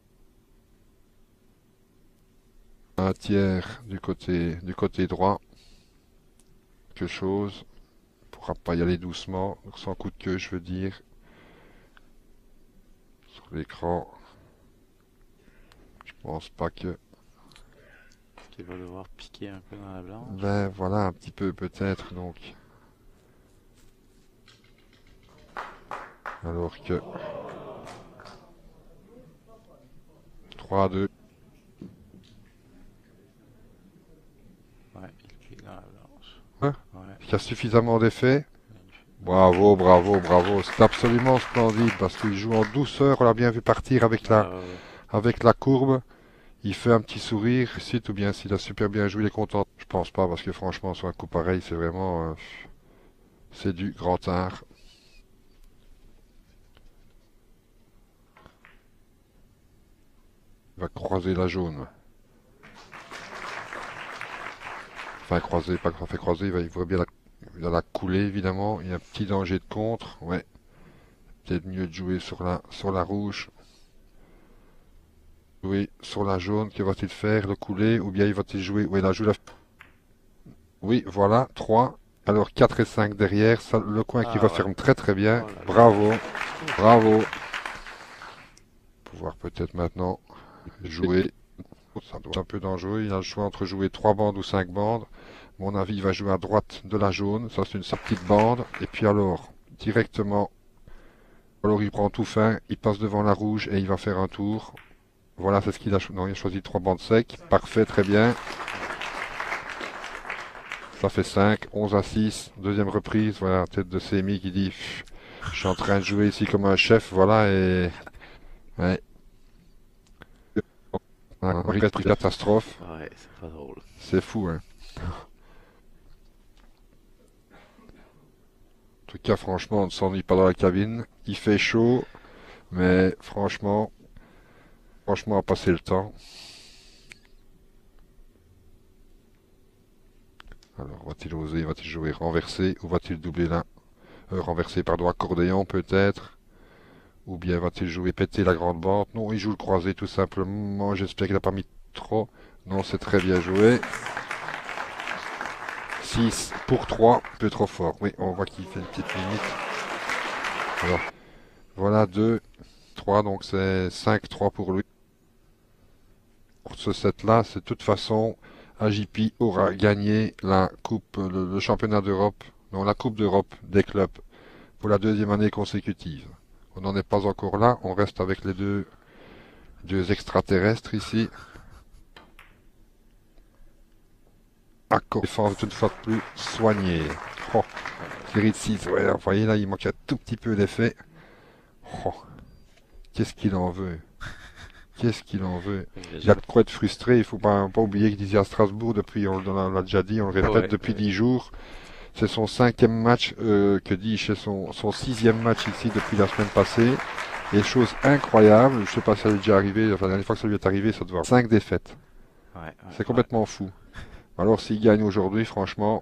un tiers du côté, du côté droit. Quelque chose. Il ne pourra pas y aller doucement. Sans coup de queue, je veux dire. Sur l'écran. Je pense pas que... Il va devoir piquer un peu dans la blanche. Ben voilà, un petit peu peut-être, donc. Alors que... trois à deux. Ouais, il pique dans la blanche. Hein Ouais. Il y a suffisamment d'effet. Bravo, bravo, bravo. C'est absolument splendide parce qu'il joue en douceur. On l'a bien vu partir avec la, Euh, avec la courbe. Il fait un petit sourire. Si tout bien, s'il a super bien joué, il est content. Je pense pas parce que franchement, sur un coup pareil, c'est vraiment... Euh, c'est du grand art. Il va croiser la jaune. Enfin, croiser, pas qu'on fait croiser. Il va, il voit bien la, il va la couler, évidemment. Il y a un petit danger de contre. Ouais. Peut-être mieux de jouer sur la, sur la rouge. Jouer sur la jaune, que va-t-il faire? Le couler ou bien il va-t-il jouer? Oui, la joue la... Oui, voilà, trois. Alors quatre et cinq derrière, ça, le coin ah, qui ouais. referme très très bien. Oh là là. Bravo, bravo. Pouvoir peut-être maintenant jouer. Ça doit être un peu dangereux. Il a le choix entre jouer trois bandes ou cinq bandes. À mon avis, il va jouer à droite de la jaune. Ça, c'est une sa petite bande. Et puis alors, directement, alors il prend tout fin, il passe devant la rouge et il va faire un tour. Voilà, c'est ce qu'il a choisi. Non, il a choisi trois bandes secs. Parfait, très bien. Ça fait cinq, onze à six. Deuxième reprise. Voilà, la tête de Semi qui dit je suis en train de jouer ici comme un chef. Voilà, et. Ouais. Un rythme catastrophe. Ouais, c'est pas drôle. C'est fou, hein. En tout cas, franchement, on ne s'ennuie pas dans la cabine. Il fait chaud, mais franchement, franchement, à passer le temps. Alors, va-t-il oser, va-t-il jouer renversé ou va-t-il doubler là euh, renversé, pardon, accordéon peut-être. Ou bien va-t-il jouer péter la grande bande? Non, il joue le croisé tout simplement. J'espère qu'il n'a pas mis trop. Non, c'est très bien joué. six pour trois, un peu trop fort. Oui, on voit qu'il fait une petite limite. Alors, voilà, deux, trois, donc c'est cinq trois pour lui. Pour ce set-là, c'est de toute façon, A J P aura gagné la coupe, le, le championnat d'Europe, non, la coupe d'Europe des clubs pour la deuxième année consécutive. On n'en est pas encore là, on reste avec les deux, deux extraterrestres ici. Accord, défense une fois de plus soignée. Oh, série de six, ouais, vous voyez là, il manque un tout petit peu d'effet. Oh, qu'est-ce qu'il en veut? Qu'est-ce qu'il en veut? Il a de quoi être frustré, il ne faut pas, pas oublier qu'il disait à Strasbourg, depuis, on l'a déjà dit, on le répète, ouais, depuis ouais. dix jours. C'est son cinquième match, euh, que dis-je, son, son sixième match ici depuis la semaine passée. Et chose incroyable, je ne sais pas si ça lui est déjà arrivé, enfin la dernière fois que ça lui est arrivé, ça doit avoir cinq défaites. Ouais, ouais, c'est complètement ouais. fou. Alors s'il gagne aujourd'hui, franchement,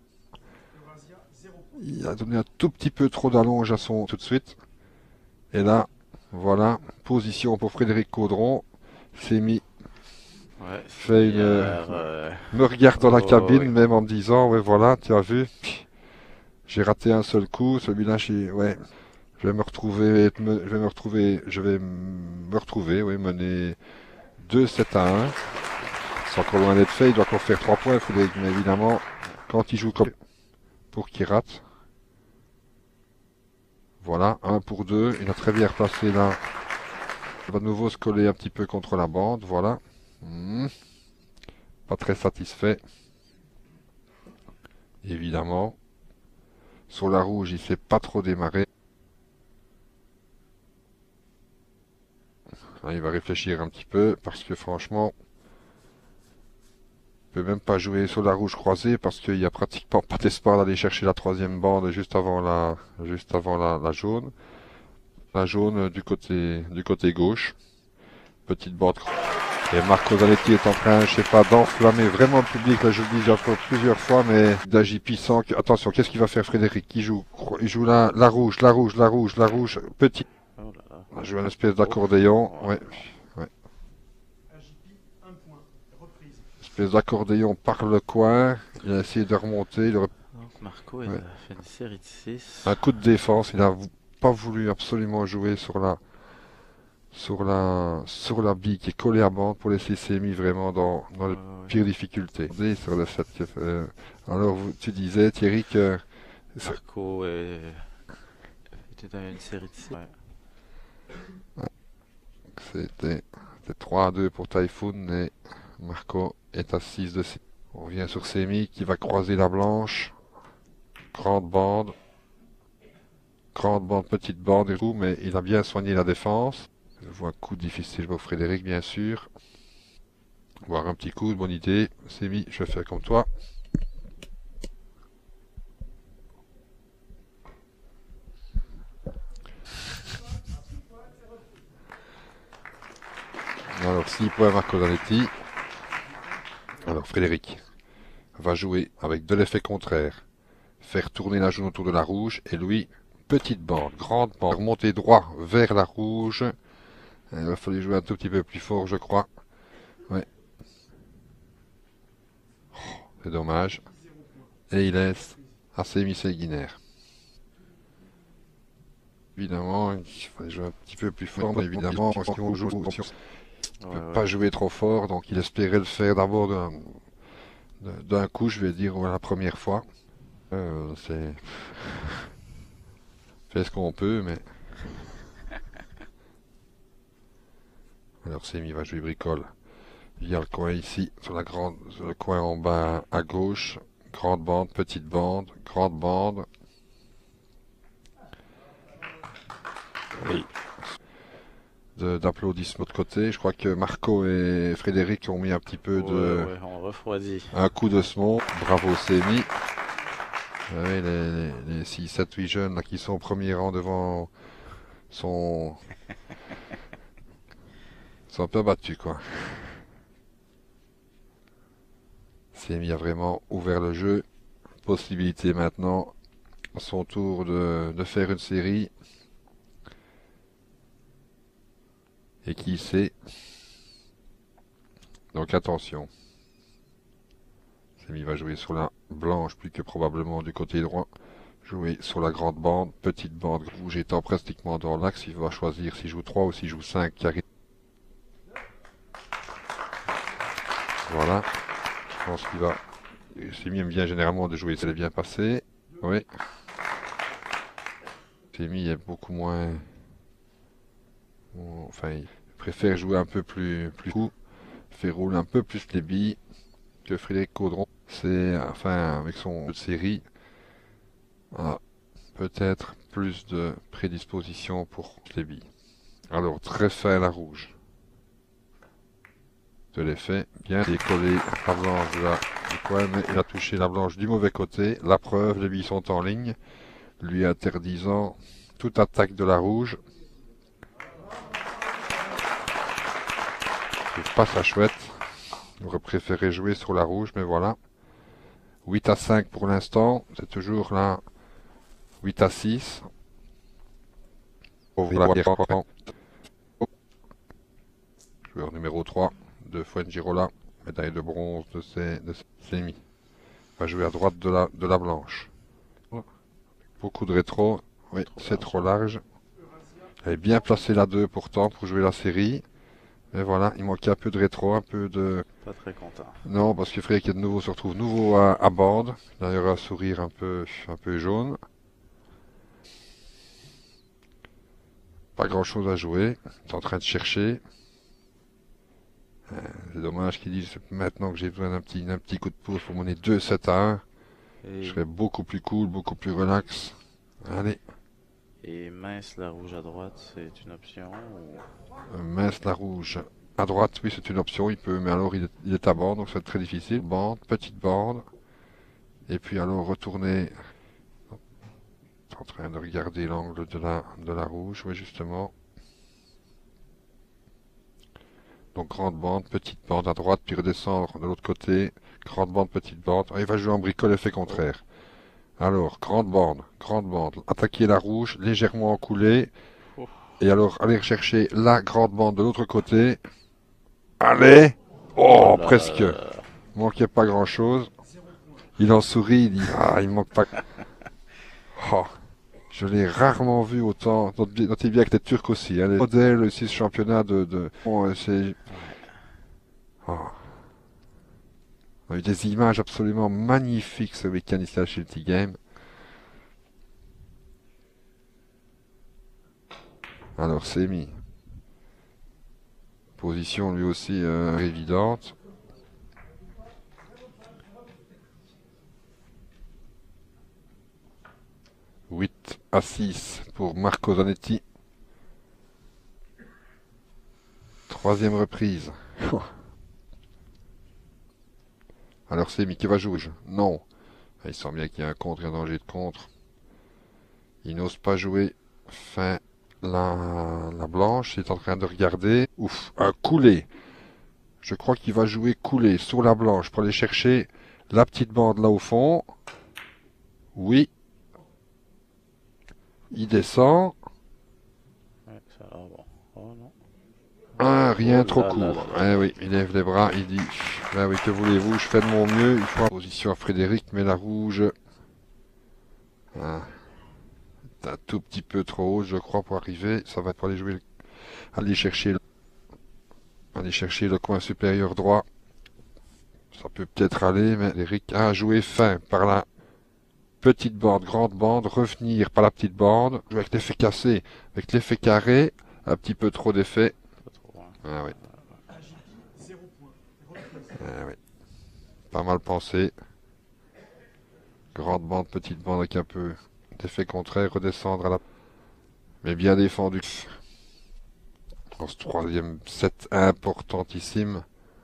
il a donné un tout petit peu trop d'allonge à son tout de suite. Et là, voilà, position pour Frédéric Caudron. C'est mis. Ouais, Fait une, euh... me regarde dans oh, la cabine, ouais. même en me disant, ouais voilà, tu as vu, j'ai raté un seul coup, celui-là, j'ai, ouais, je vais me retrouver, je vais me retrouver, je vais me retrouver, oui, mener deux sept à un. C'est encore loin d'être fait, il doit encore faire trois points, Frédéric, mais évidemment, quand il joue comme pour qu'il rate. Voilà, un pour deux. Il a très bien replacé là. Il va de nouveau se coller un petit peu contre la bande. Voilà. Mmh. Pas très satisfait. Évidemment. Sur la rouge, il ne sait pas trop démarrer. Là, il va réfléchir un petit peu parce que franchement, il ne peut même pas jouer sur la rouge croisée parce qu'il n'y a pratiquement pas d'espoir d'aller chercher la troisième bande juste avant la, juste avant la, la jaune. La jaune du côté, du côté gauche. Petite bande. Et Marco Zanetti est en train, je sais pas, d'enflammer vraiment le public. Là, je le dis déjà plusieurs fois, mais d'agir puissant. Attention, qu'est-ce qu'il va faire Frédéric? Il joue, il joue la, la rouge, la rouge, la rouge, la rouge. Petit. Oh là là. Il joue une espèce d'accordéon. Oh. Ouais. Ouais. Espèce d'accordéon par le coin. Il a essayé de remonter. Il aurait... Donc Marco, il Ouais. a fait une série de six. Un coup de défense. Il n'a pas voulu absolument jouer sur la. Sur la, sur la bille qui est collée à bande pour laisser Semi vraiment dans, dans les Ouais, ouais. pires difficultés. Sur le set, euh, alors vous- tu disais Thierry que Marco est... était dans une série de six. Ouais. c'était c'était trois à deux pour Typhoon et Marco est à six de six. On revient sur Semi qui va croiser la blanche. Grande bande. Grande bande, petite bande et tout, mais il a bien soigné la défense. Je vois un coup difficile pour Frédéric, bien sûr. Voir un petit coup, bonne idée. Semi, je vais faire comme toi. Alors six points Marco Zanetti. Alors Frédéric va jouer avec de l'effet contraire. Faire tourner la jaune autour de la rouge. Et lui, petite bande, grande bande. Remonter droit vers la rouge. Il va falloir jouer un tout petit peu plus fort, je crois. Ouais. Oh, c'est dommage. Et il laisse à Semi Seguiner. Évidemment, il fallait jouer un petit peu plus fort, mais évidemment, si on joue, si on ne peut Ouais, pas ouais. jouer trop fort, donc il espérait le faire d'abord d'un d'un coup, je vais dire, la première fois. Euh, c'est... fait ce qu'on peut, mais... Alors Semi va jouer bricole via le coin ici, sur, la grande, sur le coin en bas à gauche. Grande bande, petite bande, grande bande. Oui. D'applaudissements de côté. Je crois que Marco et Frédéric ont mis un petit peu Ouais, de... ouais, on refroidit. Un coup de semon. Bravo Semi. Ouais, les, les six, sept, huit jeunes là, qui sont au premier rang devant sont, sont un peu battus quoi. Semi a vraiment ouvert le jeu. Possibilité maintenant à son tour de, de faire une série. Et qui sait. Donc attention. Semi va jouer sur la blanche plus que probablement du côté droit. Jouer sur la grande bande, petite bande rouge étant pratiquement dans l'axe. Il va choisir s'il joue trois ou s'il joue cinq carrés. Voilà. Je pense qu'il va. Semi aime bien généralement de jouer, ça l'est bien passé. Oui. Semi est beaucoup moins. Enfin, il préfère jouer un peu plus, plus coup, faire rouler un peu plus les billes que Frédéric Caudron. C'est, enfin, avec son jeu de série, a peut-être plus de prédisposition pour les billes. Alors, très fin la rouge. De l'effet, bien décollé la blanche de la, du coin, mais il a touché la blanche du mauvais côté. La preuve, les billes sont en ligne, lui interdisant toute attaque de la rouge. Je pas ça chouette. J'aurais préféré jouer sur la rouge, mais voilà. huit à cinq pour l'instant. C'est toujours là. huit à six. Joueur numéro trois de Fuengirola. Médaille de bronze de Semi. Va jouer à droite de la, de la blanche. Beaucoup de rétro. Oui, c'est trop large. Elle est bien placée la deux pourtant pour jouer la série. Mais voilà, il manquait un peu de rétro, un peu de... Pas très content. Non, parce que Frédéric de nouveau se retrouve nouveau à, à bande. D'ailleurs, un sourire un peu, un peu jaune. Pas grand chose à jouer. Il est en train de chercher. Euh, C'est dommage qu'il dise maintenant que j'ai besoin d'un petit, d'un petit coup de pouce pour mener deux sept à un. Je Et, serais beaucoup plus cool, beaucoup plus relax. Allez, et mince, la rouge à droite, c'est une option ou... euh, mince la rouge. À droite, oui, c'est une option, il peut, mais alors il est, il est à bande, donc ça va être très difficile. Bande, petite bande. Et puis alors retourner. En train de regarder l'angle de la, de la rouge, oui, justement. Donc grande bande, petite bande à droite, puis redescendre de l'autre côté. Grande bande, petite bande. Ah, il va jouer en bricole, effet Oh, contraire. Alors, grande bande, grande bande. Attaquer la rouge, légèrement encoulée. oh, Et alors, aller chercher la grande bande de l'autre côté. Allez! oh Oh, là là presque. là là. Il manquait pas grand chose. Il en sourit, il dit, ah, il manque pas. Oh, je l'ai rarement vu autant. Notez bien que les Turcs aussi. Hein, les modèles ici, ce championnat de. de... Bon, c'est. Ouais. Oh. On a eu des images absolument magnifiques ce week-end ici à Shilty Game. Alors, c'est mis. Position lui aussi euh, évidente. huit à six pour Marco Zanetti. Troisième reprise. Alors c'est qui va jouer. Non. Il sent bien qu'il y a un contre et un danger de contre. Il n'ose pas jouer. Fin la, la blanche. Il est en train de regarder. Ouf, un coulé. Je crois qu'il va jouer coulé sur la blanche pour aller chercher la petite bande là au fond. Oui. Il descend. Ouais, ça a l'air bon. Oh non. Ah, Oh, oh rien trop là là là court. là Eh là. oui, il lève les bras, il dit, ben oui, que voulez-vous, je fais de mon mieux. Il faut en position à Frédéric, mais la rouge, ah, est un tout petit peu trop haut, je crois, pour arriver. Ça va être pour aller jouer, aller chercher, aller chercher le coin supérieur droit. Ça peut peut-être aller, mais Frédéric a joué fin par la petite bande, grande bande, revenir par la petite bande, jouer avec l'effet cassé, avec l'effet carré, un petit peu trop d'effet. Pas trop, hein. Ah oui, ah oui, pas mal pensé. Grande bande, petite bande avec un peu d'effet contraire, redescendre à la... Mais bien défendu. Dans ce troisième set importantissime.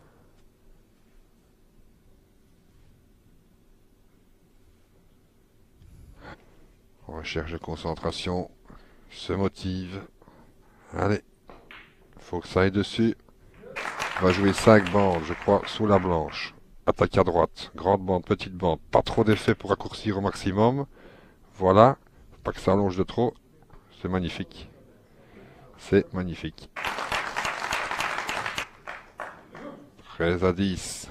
Recherche de concentration. Se motive. Allez. Faut que ça aille dessus. On va jouer cinq bandes, je crois, sous la blanche. Attaque à droite. Grande bande, petite bande. Pas trop d'effet pour raccourcir au maximum. Voilà. Faut pas que ça allonge de trop. C'est magnifique. C'est magnifique. treize à dix.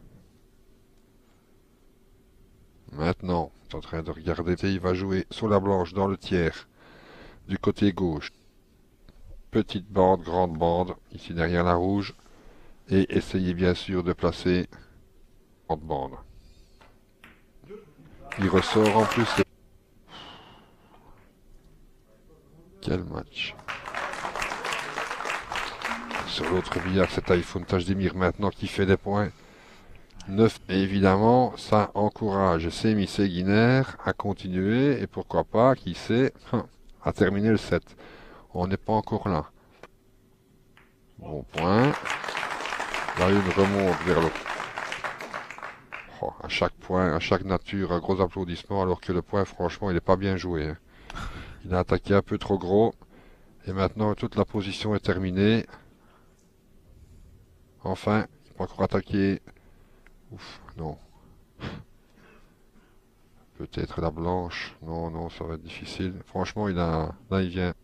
Maintenant, tu es en train de regarder. Il va jouer sur la blanche dans le tiers. Du côté gauche. Petite bande, grande bande. Ici derrière la rouge. Et essayez bien sûr de placer grande bande. Il ressort en plus. Quel match. Sur l'autre billard, c'est iPhone Tajdemir maintenant qui fait des points. neuf. Et évidemment, ça encourage Semi Seguiner à continuer et pourquoi pas, qui sait, à terminer le set. On n'est pas encore là. Bon point. La une remonte vers le... Oh, à chaque point, à chaque nature, un gros applaudissement alors que le point, franchement, il n'est pas bien joué. Hein. Il a attaqué un peu trop gros. Et maintenant, toute la position est terminée. Enfin, il peut encore attaquer. Ouf, non. Peut-être la blanche. Non, non, ça va être difficile. Franchement, il a... là, il vient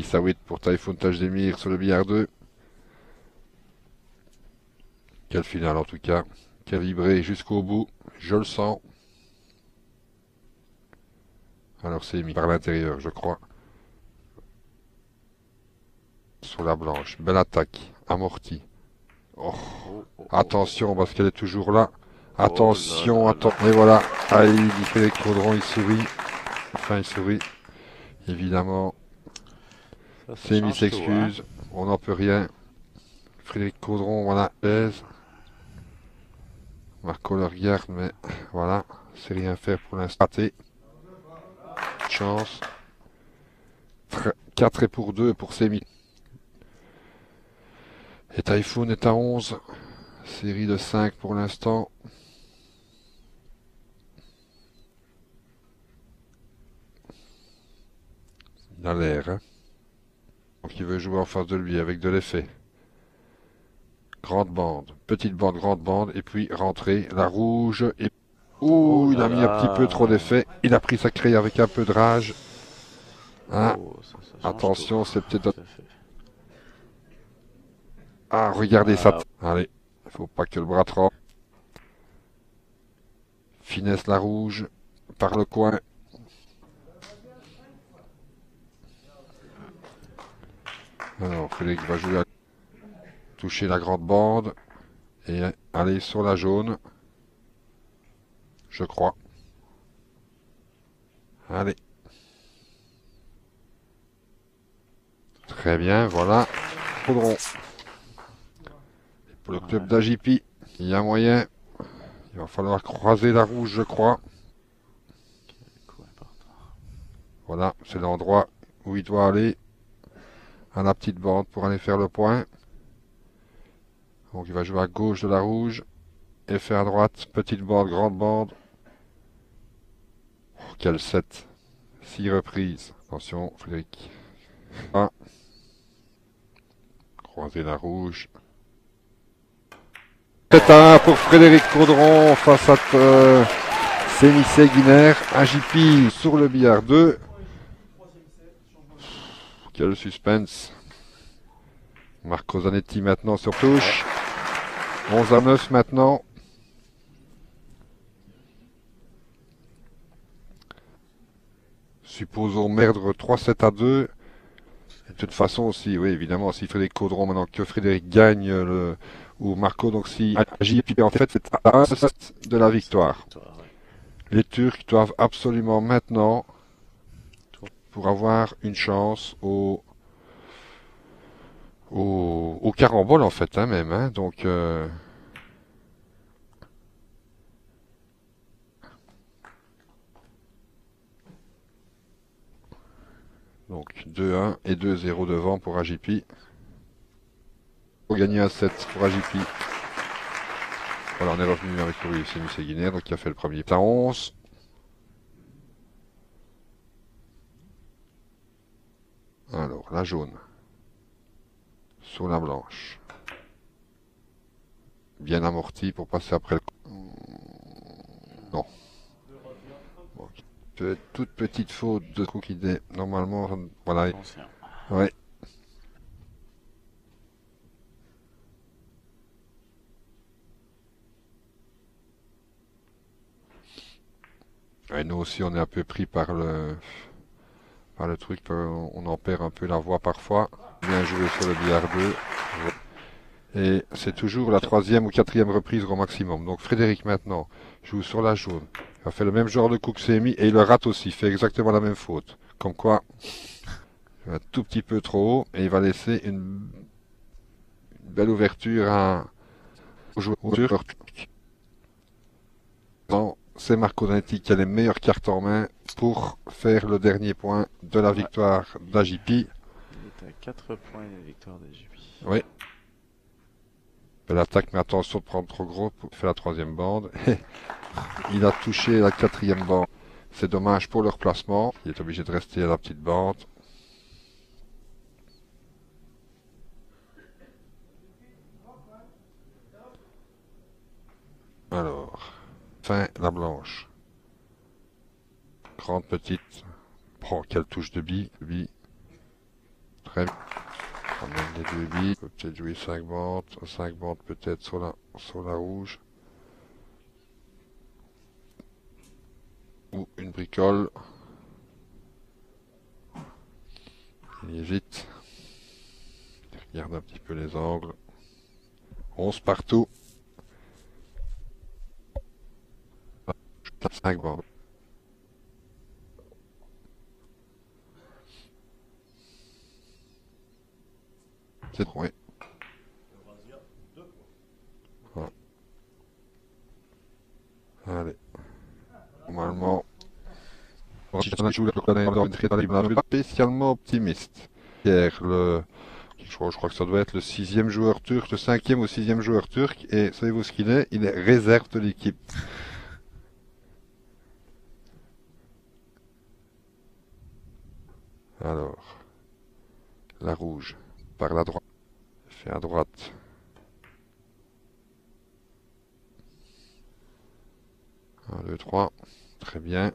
six à huit pour Typhoon Tajdemir sur le billard deux. Quelle finale en tout cas. Quel vibré jusqu'au bout. Je le sens. Alors c'est mis par l'intérieur, je crois. Sur la blanche. Belle attaque. Amorti. Oh. Oh, oh, Attention, oh, parce qu'elle est toujours là. oh. Attention, Oh là là attends. Et voilà. Aïe, il fait les caudrons, il sourit. Enfin, il sourit. Évidemment. Ça, ça Sémi change tout, hein. s'excuse. On n'en peut rien. Frédéric Caudron, voilà, pèse. Marco le regarde, mais voilà. C'est rien faire pour l'instant. Raté. Chance. quatre et pour deux pour Sémi. Et Typhoon est à onze. Série de cinq pour l'instant. Il a l'air, hein. Donc il veut jouer en face de lui avec de l'effet. Grande bande, petite bande, grande bande, et puis rentrer, la rouge, et... Ouh, Oh il a là mis un petit peu trop là. d'effet. Il a pris sa craie avec un peu de rage. Hein. Oh, ça, ça change Attention, tout. c'est peut-être... Tout à fait. Ah, regardez ça. Ah, Allez, faut pas que le bras tremble. Finesse la rouge, par le coin. Alors, Frédéric va jouer à toucher la grande bande. Et aller sur la jaune. Je crois. Allez. Très bien, voilà. Caudron. Pour le club d'A J P, il y a moyen. Il va falloir croiser la rouge, je crois. coup important. Voilà, c'est l'endroit où il doit aller. À la petite bande pour aller faire le point. Donc il va jouer à gauche de la rouge. Effet à droite, petite bande, grande bande. Oh, quel set. Six reprises. Attention, Frédéric. un. Croiser la rouge. sept à un pour Frédéric Caudron face à euh, Sémissé Guiner. A J P sur le billard deux. Quel suspense. Marco Zanetti maintenant sur touche. onze à neuf maintenant. Supposons perdre trois sept à deux. De toute façon aussi, oui évidemment, si Frédéric Caudron maintenant que Frédéric gagne le, ou Marco, donc si J P en fait c'est à un de la victoire. Les Turcs doivent absolument maintenant, pour avoir une chance au au, au carambole en fait, hein, même, hein, donc euh, donc deux un et deux zéro devant pour A J P. Pour gagner un set pour A J P. Voilà, on est revenu avec lui, c'est Michel Guiner, donc qui a fait le premier. À onze. Alors, la jaune. Sur la blanche. Bien amorti pour passer après le... Non. Bon, toute petite faute de coup qui dé... Normalement, voilà. Ouais. Et nous aussi, on est un peu pris par le... par le truc. On en perd un peu la voix parfois. Bien joué sur le billard deux. Et c'est toujours la troisième ou quatrième reprise au maximum. Donc Frédéric maintenant joue sur la jaune. Il a fait le même genre de coup que Sémi et il le rate aussi. Il fait exactement la même faute. Comme quoi, un tout petit peu trop haut et il va laisser une, une belle ouverture à au joueur. C'est Marco Zanetti qui a les meilleures cartes en main pour faire le dernier point de la victoire d'A J P. Il est à quatre points de la victoire d'A J P. Oui. Belle attaque, mais attention de prendre trop gros pour faire la troisième bande. Il a touché la quatrième bande. C'est dommage pour le replacement. Il est obligé de rester à la petite bande. Alors, fin la blanche. Grande petite. Oh, quelle touche de bille. Bille. Très bien. On ramène les deux billes. On peut peut-être jouer cinq bandes. cinq bandes peut-être sur la, sur la rouge. Ou une bricole. Il hésite. Il regarde un petit peu les angles. onze partout. cinq bandes. C'est trop, oui. Voilà. Allez. Normalement. Pas spécialement optimiste. Pierre, le... Je crois, je crois que ça doit être le sixième joueur turc, le cinquième ou sixième joueur turc. Et savez-vous ce qu'il est? Il est réserve de l'équipe. Alors, la rouge, par la droite, fait à droite. un, deux, trois, très bien.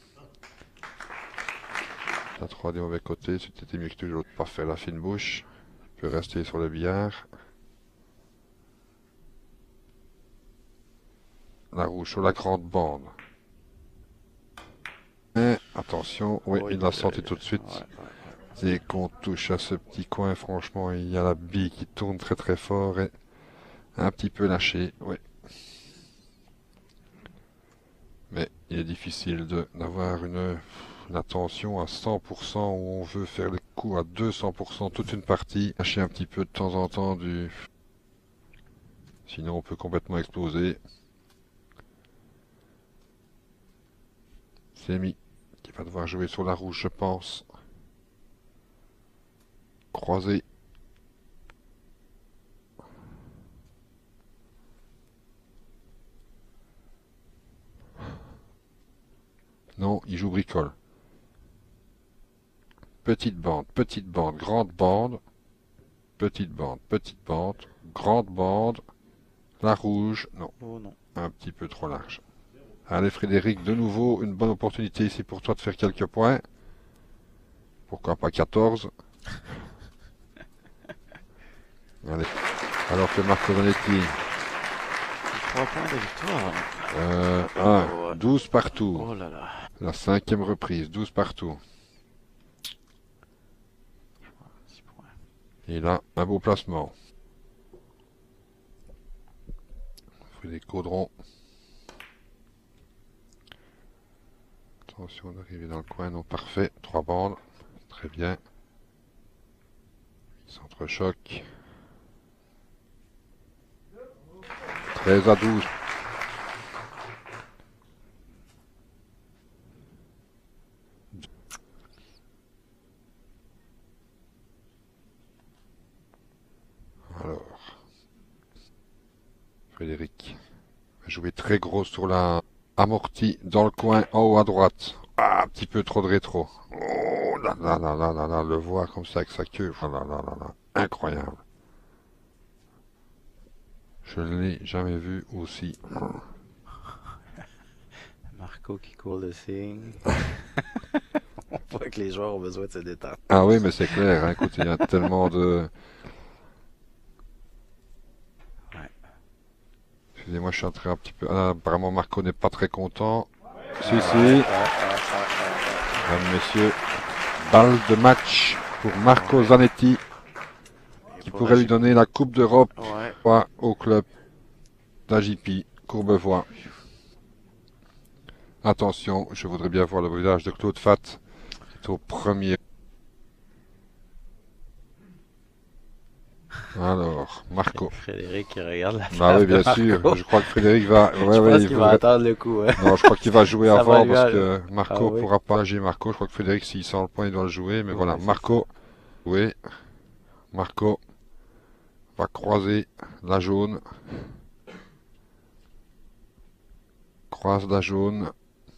La trois des mauvais côtés, c'était mieux que tu l'autre, pas faire la fine bouche. Tu peux rester sur le billard. La rouge sur la grande bande. Et attention, oui, Oui, il l'a euh, senti tout de suite. Ouais, ouais, ouais. Dès qu'on touche à ce petit coin, franchement, il y a la bille qui tourne très très fort et un petit peu lâché, oui. Mais il est difficile de- d'avoir une, une attention à cent pour cent où on veut faire les coups à deux cents pour cent toute une partie. Lâcher un petit peu de temps en temps du... Sinon on peut complètement exploser. C'est mis qui va devoir jouer sur la rouge, je pense. Croisé. Non, il joue bricole. Petite bande, petite bande, grande bande. Petite bande, petite bande, grande bande. La rouge, non, Oh non. un petit peu trop large. Allez Frédéric, de nouveau, une bonne opportunité ici pour toi de faire quelques points. Pourquoi pas quatorze? Allez. Alors que Marco Zanetti, trois points de victoire. euh, Oh, un, ouais. douze partout. Oh là là. La cinquième reprise, douze partout. six points. Et là, un beau placement. Frédéric Caudron. Attention d'arriver dans le coin, non parfait. Trois bandes, très bien. Centre-choc. treize à douze. Alors, Frédéric a joué très gros sur la amorti dans le coin en haut à droite. Ah, un petit peu trop de rétro. Oh là là là là là là, le voir comme ça avec sa queue. Oh là là là là, incroyable. Je ne l'ai jamais vu aussi. Marco qui court le signe. On voit que les joueurs ont besoin de se détendre. Ah oui, mais c'est clair. Hein, écoute, il y a tellement de... Ouais. Excusez-moi, je suis entré un petit peu... Ah, apparemment, Marco n'est pas très content. Si, si. Ouais, Mesdames, messieurs, balle de match pour Marco Zanetti, qui pour pourrait la lui donner la Coupe d'Europe Ouais. au club d'A J P Courbevoie. Attention, je voudrais bien voir le visage de Claude Fat, qui est au premier. Alors, Marco. Frédéric qui regarde la Bah oui, bien de sûr. Marco. Je crois que Frédéric va. Ouais, je ouais, pense il qu'il voudrait- va attendre le coup. Hein. Non, je crois qu'il va jouer Ça va avant lui parce aller. que Marco Ah oui. pourra pas agir Marco. Je crois que Frédéric, s'il sent le point, il doit le jouer. Mais Ouais, voilà, c'est Marco. Oui. Marco va croiser la jaune. Croise la jaune.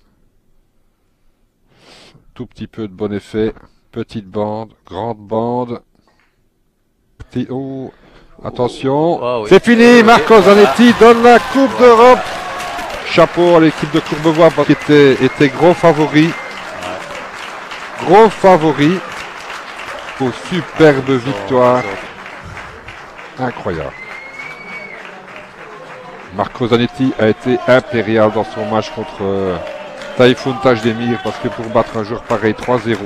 Tout petit peu de bon effet. Petite bande, grande bande. Petit- Oh, attention. Oh, oui. C'est fini. Oui, Marco voilà. Zanetti donne la Coupe d'Europe. Chapeau à l'équipe de Courbevoie parce qu'il était, était gros favori. Gros favori. Monaco, superbe victoire. Incroyable. Marco Zanetti a été impérial dans son match contre euh, Taïfoun Tajdemir parce que pour battre un joueur pareil trois zéro,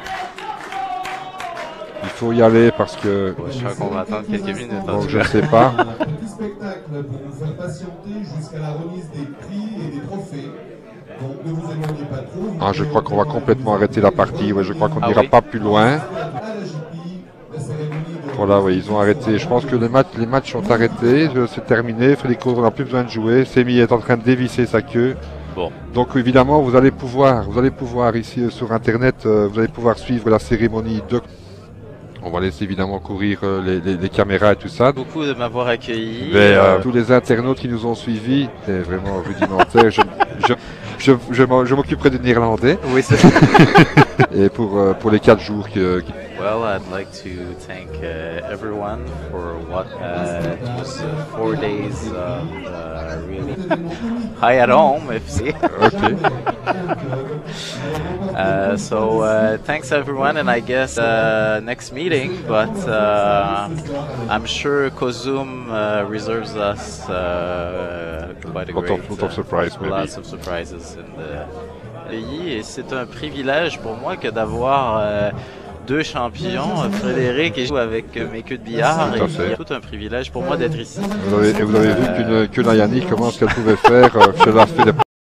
il faut y aller parce que... Ouais, je crois qu'on va attendre quelques minutes. Donc je ne sais pas. Un petit spectacle pour vous faire patienter jusqu'à la remise des prix et des trophées. Donc ne vous éloignez pas trop. Ah, je crois qu'on va complètement arrêter la partie. Ouais, je crois qu'on Ah n'ira oui. pas plus loin. Voilà, oui, ils ont arrêté. Je pense que les matchs, les matchs sont arrêtés. C'est terminé. Frédérico, on n'a plus besoin de jouer. Semi est en train de dévisser sa queue. Bon. Donc évidemment, vous allez pouvoir, vous allez pouvoir ici euh, sur Internet, euh, vous allez pouvoir suivre la cérémonie de... On va laisser évidemment courir euh, les, les, les caméras et tout ça. Beaucoup de m'avoir accueilli. Mais euh, tous les internautes qui nous ont suivis, c'est vraiment rudimentaire. je je, je, je, je m'occuperai du néerlandais. Oui, c'est Et pour, euh, pour les quatre jours que... qui- Well, I'd like to thank uh, everyone for what uh, it was uh, four days of uh, really high at home, if see. Ok. Uh, so uh, thanks everyone, and I guess uh, next meeting. But uh, I'm sure Kozum uh, reserves us uh, quite a Lot great, of- lot of uh, surprise, maybe. lots of surprises in the pays. Et c'est un privilège pour moi que d'avoir euh, deux champions, euh, Frédéric et je joue avec euh, mes queues de billard. Tout à Et fait. c'est tout un privilège pour moi d'être ici. Vous avez, et vous avez vu qu'une que Nayani, comment ce qu'elle pouvait faire, euh, je l'ai fait des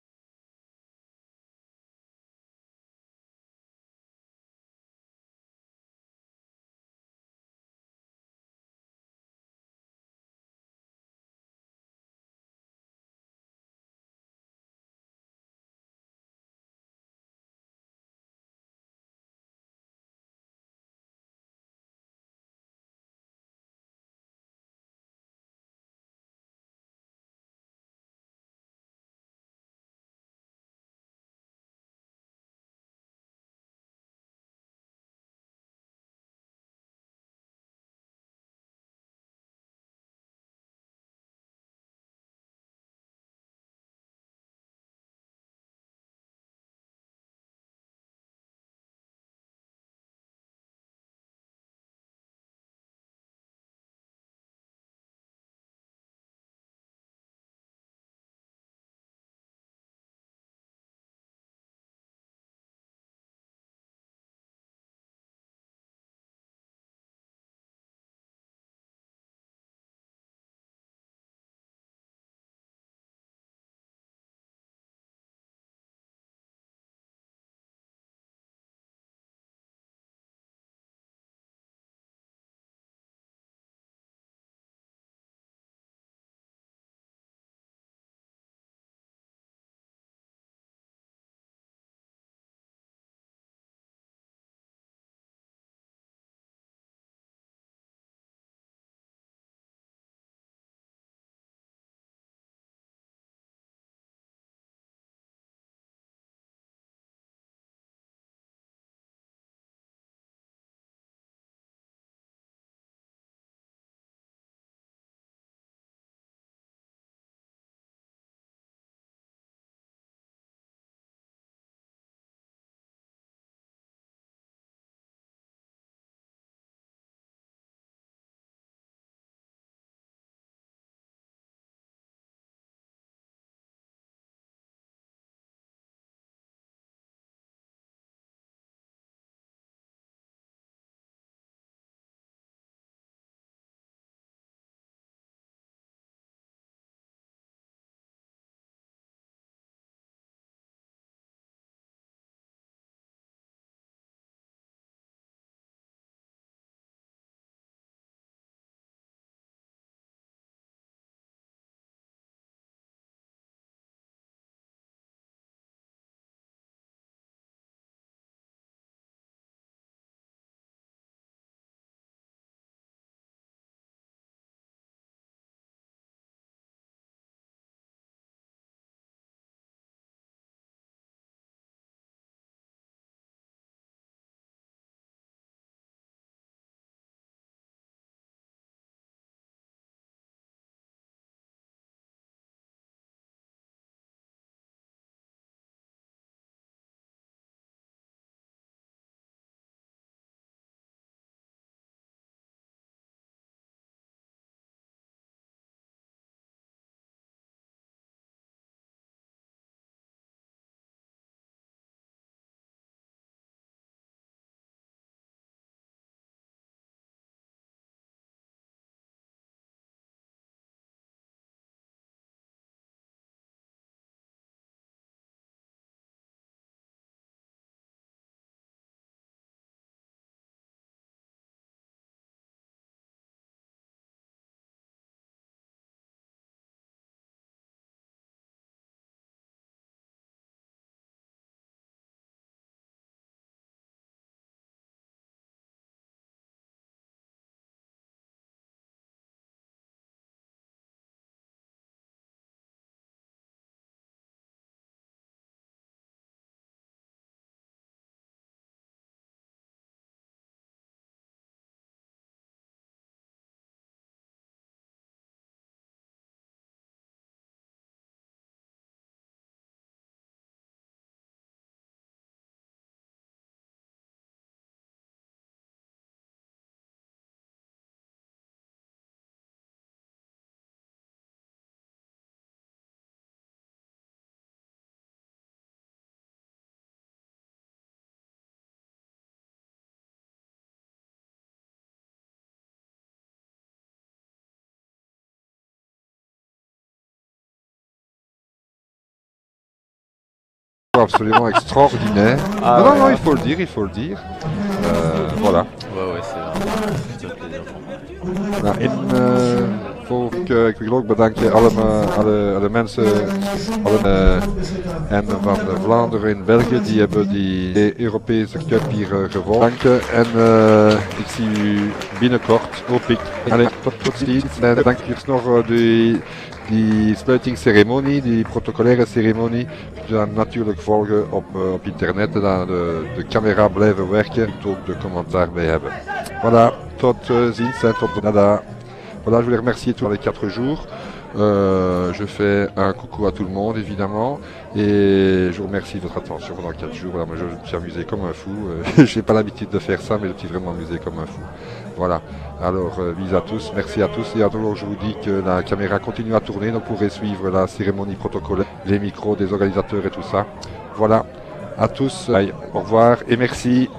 absolument extraordinaire. Ah, non, non, ouais. non, il faut le dire, il faut le dire. Euh, voilà. Ouais, ouais, c'est vraiment c'est un plaisir pour moi. Nou, in uh, volg ik, uh, ik wil ook bedanken alle, uh, alle, alle mensen alle, uh, en van uh, Vlaanderen in België, die hebben die Europese Cup hier uh, gewonnen. Dank en uh, ik zie u binnenkort, hoop ik. Allee, tot, tot ziens. En dank je nog uh, die, die sluitingsceremonie, die protocolaire ceremonie. Je dan natuurlijk volgen op, uh, op internet en dan de, de camera blijven werken en ook de commentaar bij hebben. Voilà, tot uh, ziens en tot nada. Voilà, je voulais remercier tous les quatre jours. Euh, je fais un coucou à tout le monde, évidemment. Et je vous remercie de votre attention pendant quatre jours. Voilà, moi, je me suis amusé comme un fou. Euh, je n'ai pas l'habitude de faire ça, mais je me suis vraiment amusé comme un fou. Voilà. Alors, euh, bisous à tous. Merci à tous. Et alors, je vous dis que la caméra continue à tourner. Donc, vous pourrez suivre la cérémonie protocolaire, les micros des organisateurs et tout ça. Voilà. À tous. Bye. Au revoir et merci.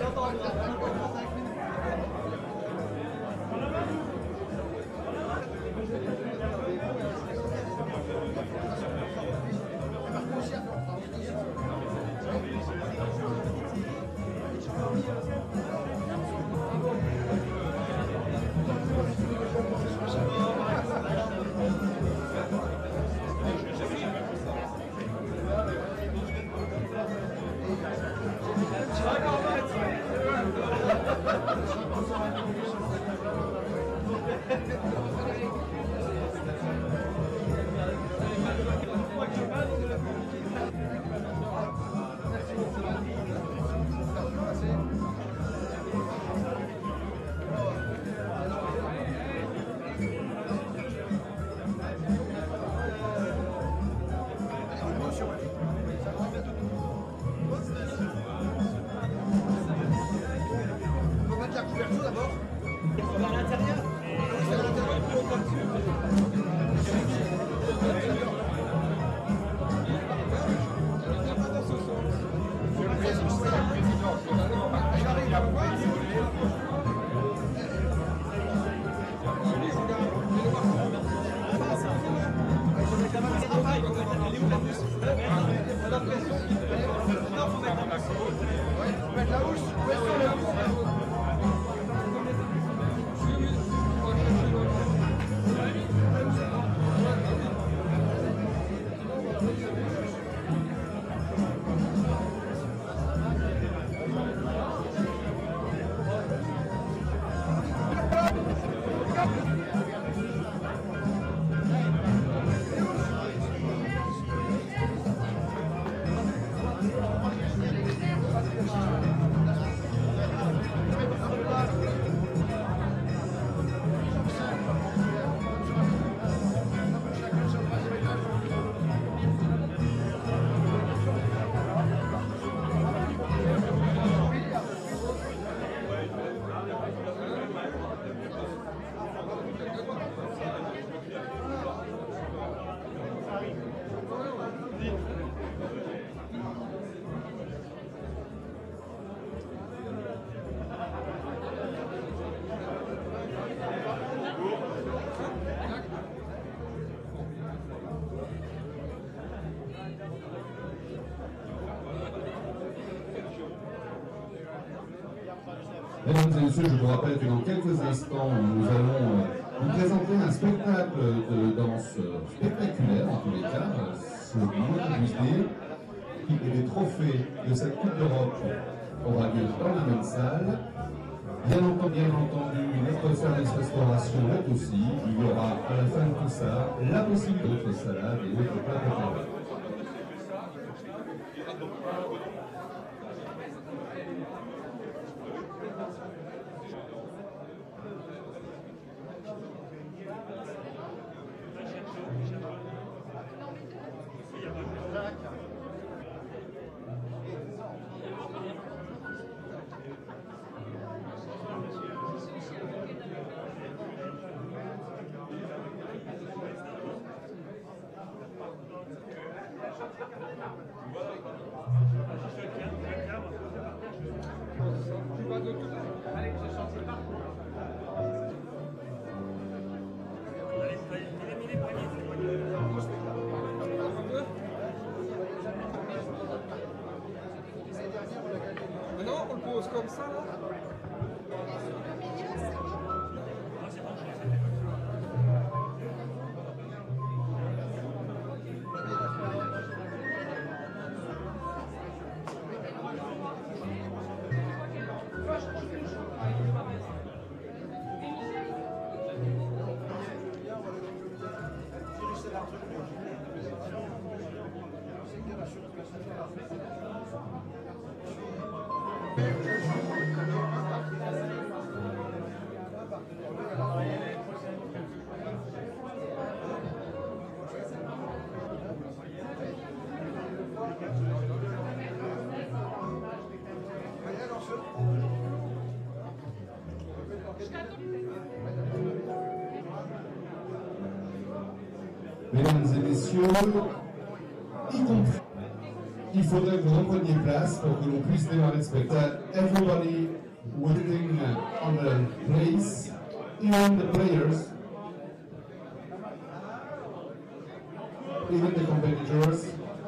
Mesdames et messieurs, je vous rappelle que dans quelques instants, nous allons euh, vous présenter un spectacle de danse spectaculaire, en tous les cas, c'est le moins qu'on puisse dire, et des trophées de cette Coupe d'Europe aura lieu dans la même salle. Bien entendu, bien entendu, notre service restauration est aussi. Il y aura à la fin de tout ça la possibilité d'autres salades et d'autres plats préparés. pose comme ça là. Mesdames et messieurs, y compris, il faudrait que vous repreniez place pour que l'on puisse démarrer le spectacle. Everybody waiting on the place, even the players, even the competitors.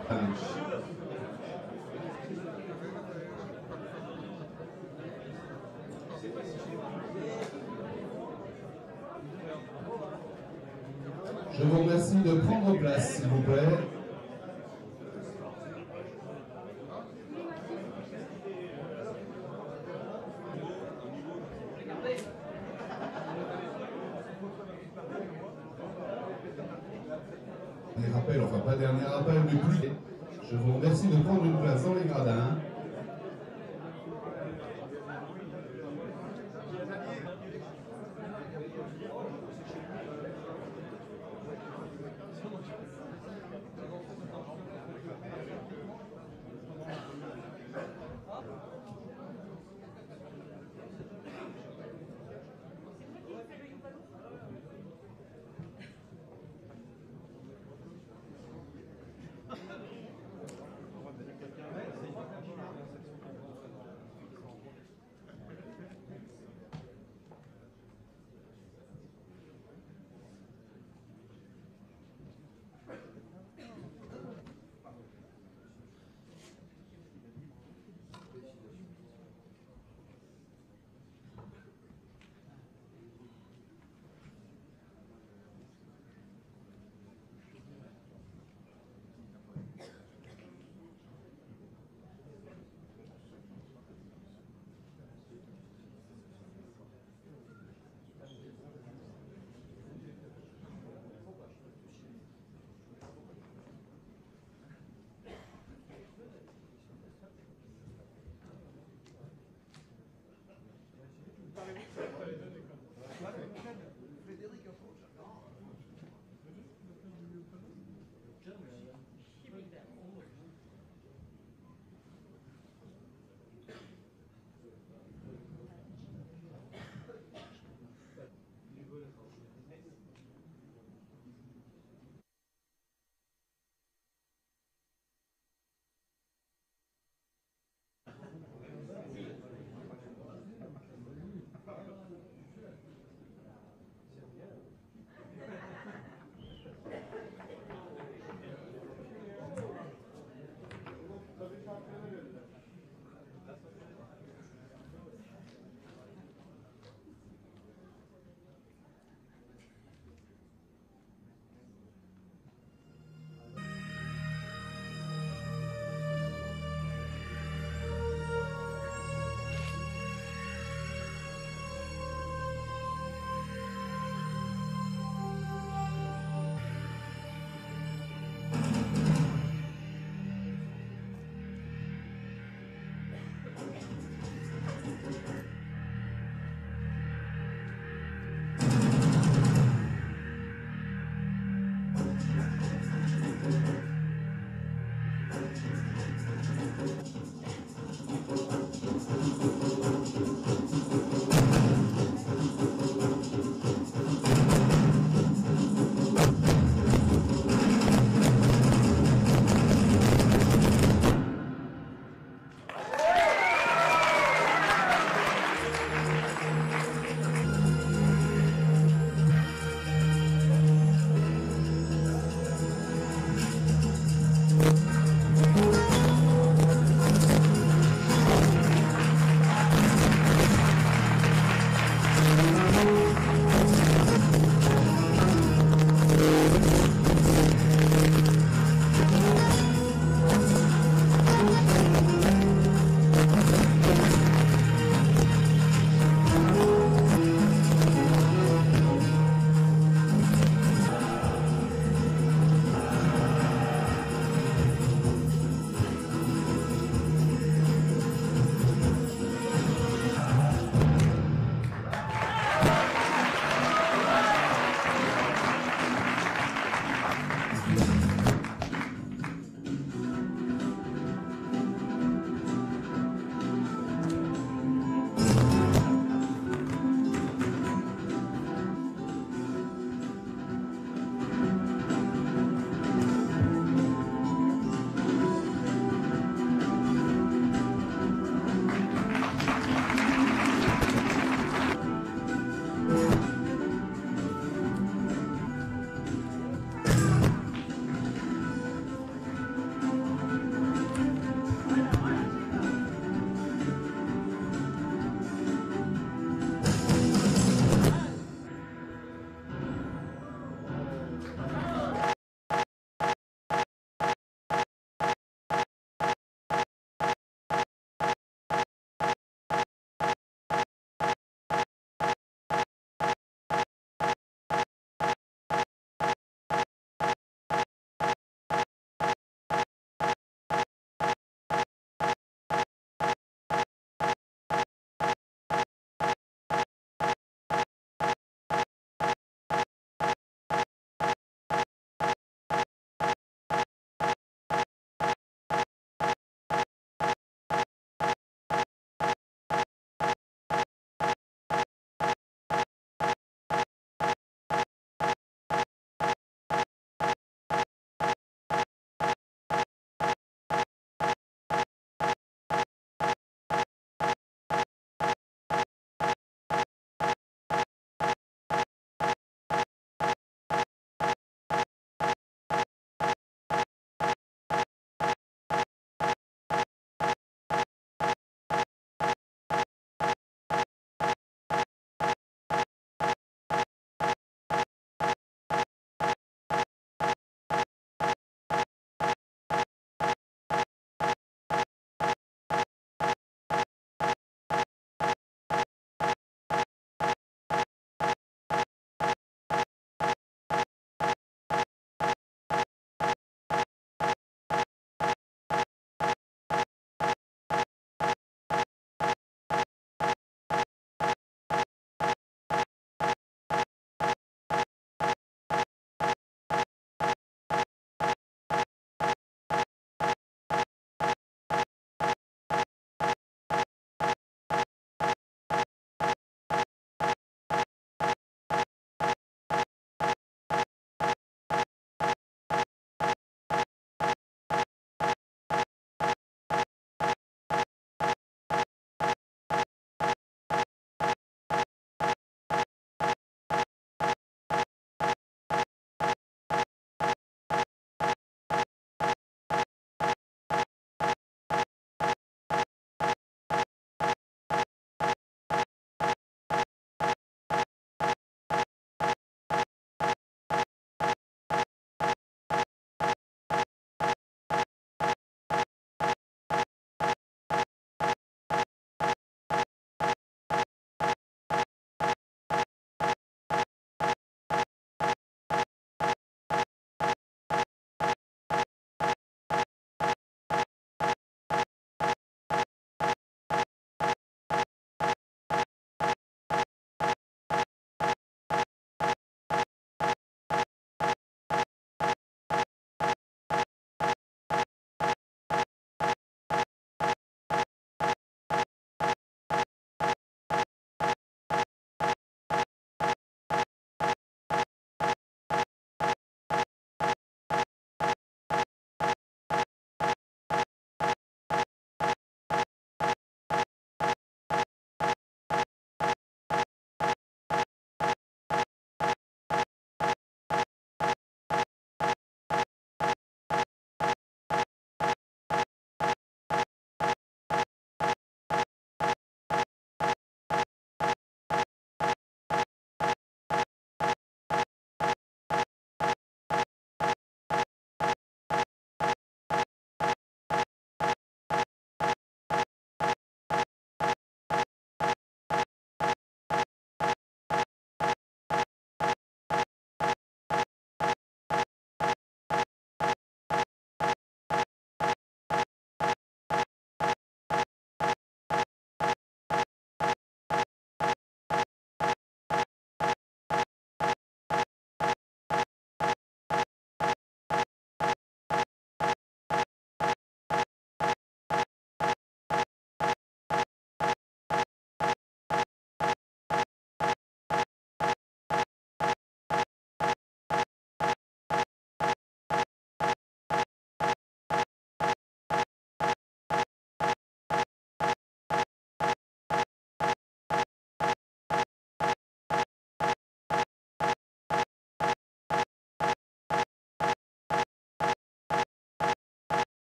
Je vous remercie de prendre place, s'il vous plaît. Dernier rappel, enfin pas dernier rappel, mais plus. Je vous remercie de prendre une place dans les gradins.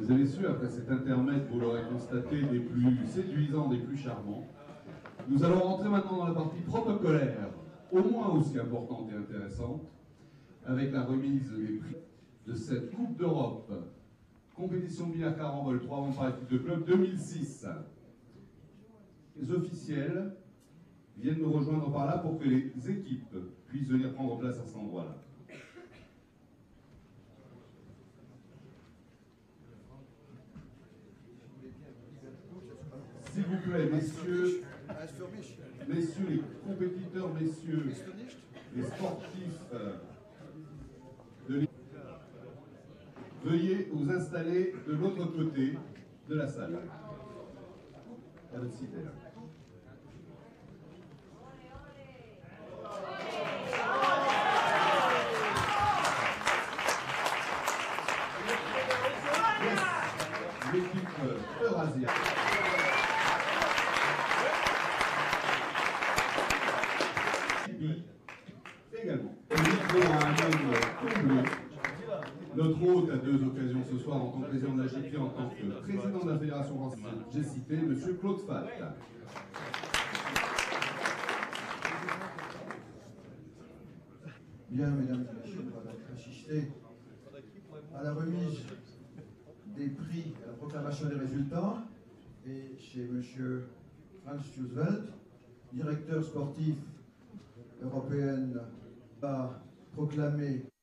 Mesdames et messieurs, après cet intermède, vous l'aurez constaté, des plus séduisants, des plus charmants, nous allons rentrer maintenant dans la partie protocolaire, au moins aussi importante et intéressante, avec la remise des prix de cette Coupe d'Europe, compétition de billard carambole trois ans par équipe de club deux mille six. Les officiels viennent nous rejoindre par là pour que les équipes puissent venir prendre place à cet endroit-là. S'il vous plaît, messieurs, messieurs les compétiteurs, messieurs les sportifs de l'équipe, veuillez vous installer de l'autre côté de la salle. À votre cité, là. L'équipe Eurasia. Également. On a un homme comblé. Notre hôte à deux occasions ce soir en tant que président de la G P, en tant que président de la Fédération française, j'ai cité M. Claude Fatt. Bien, mesdames et messieurs, nous allons assister à la remise des prix, à la proclamation des résultats. Et c'est M. Franz Schuswelt, directeur sportif européen, a proclamé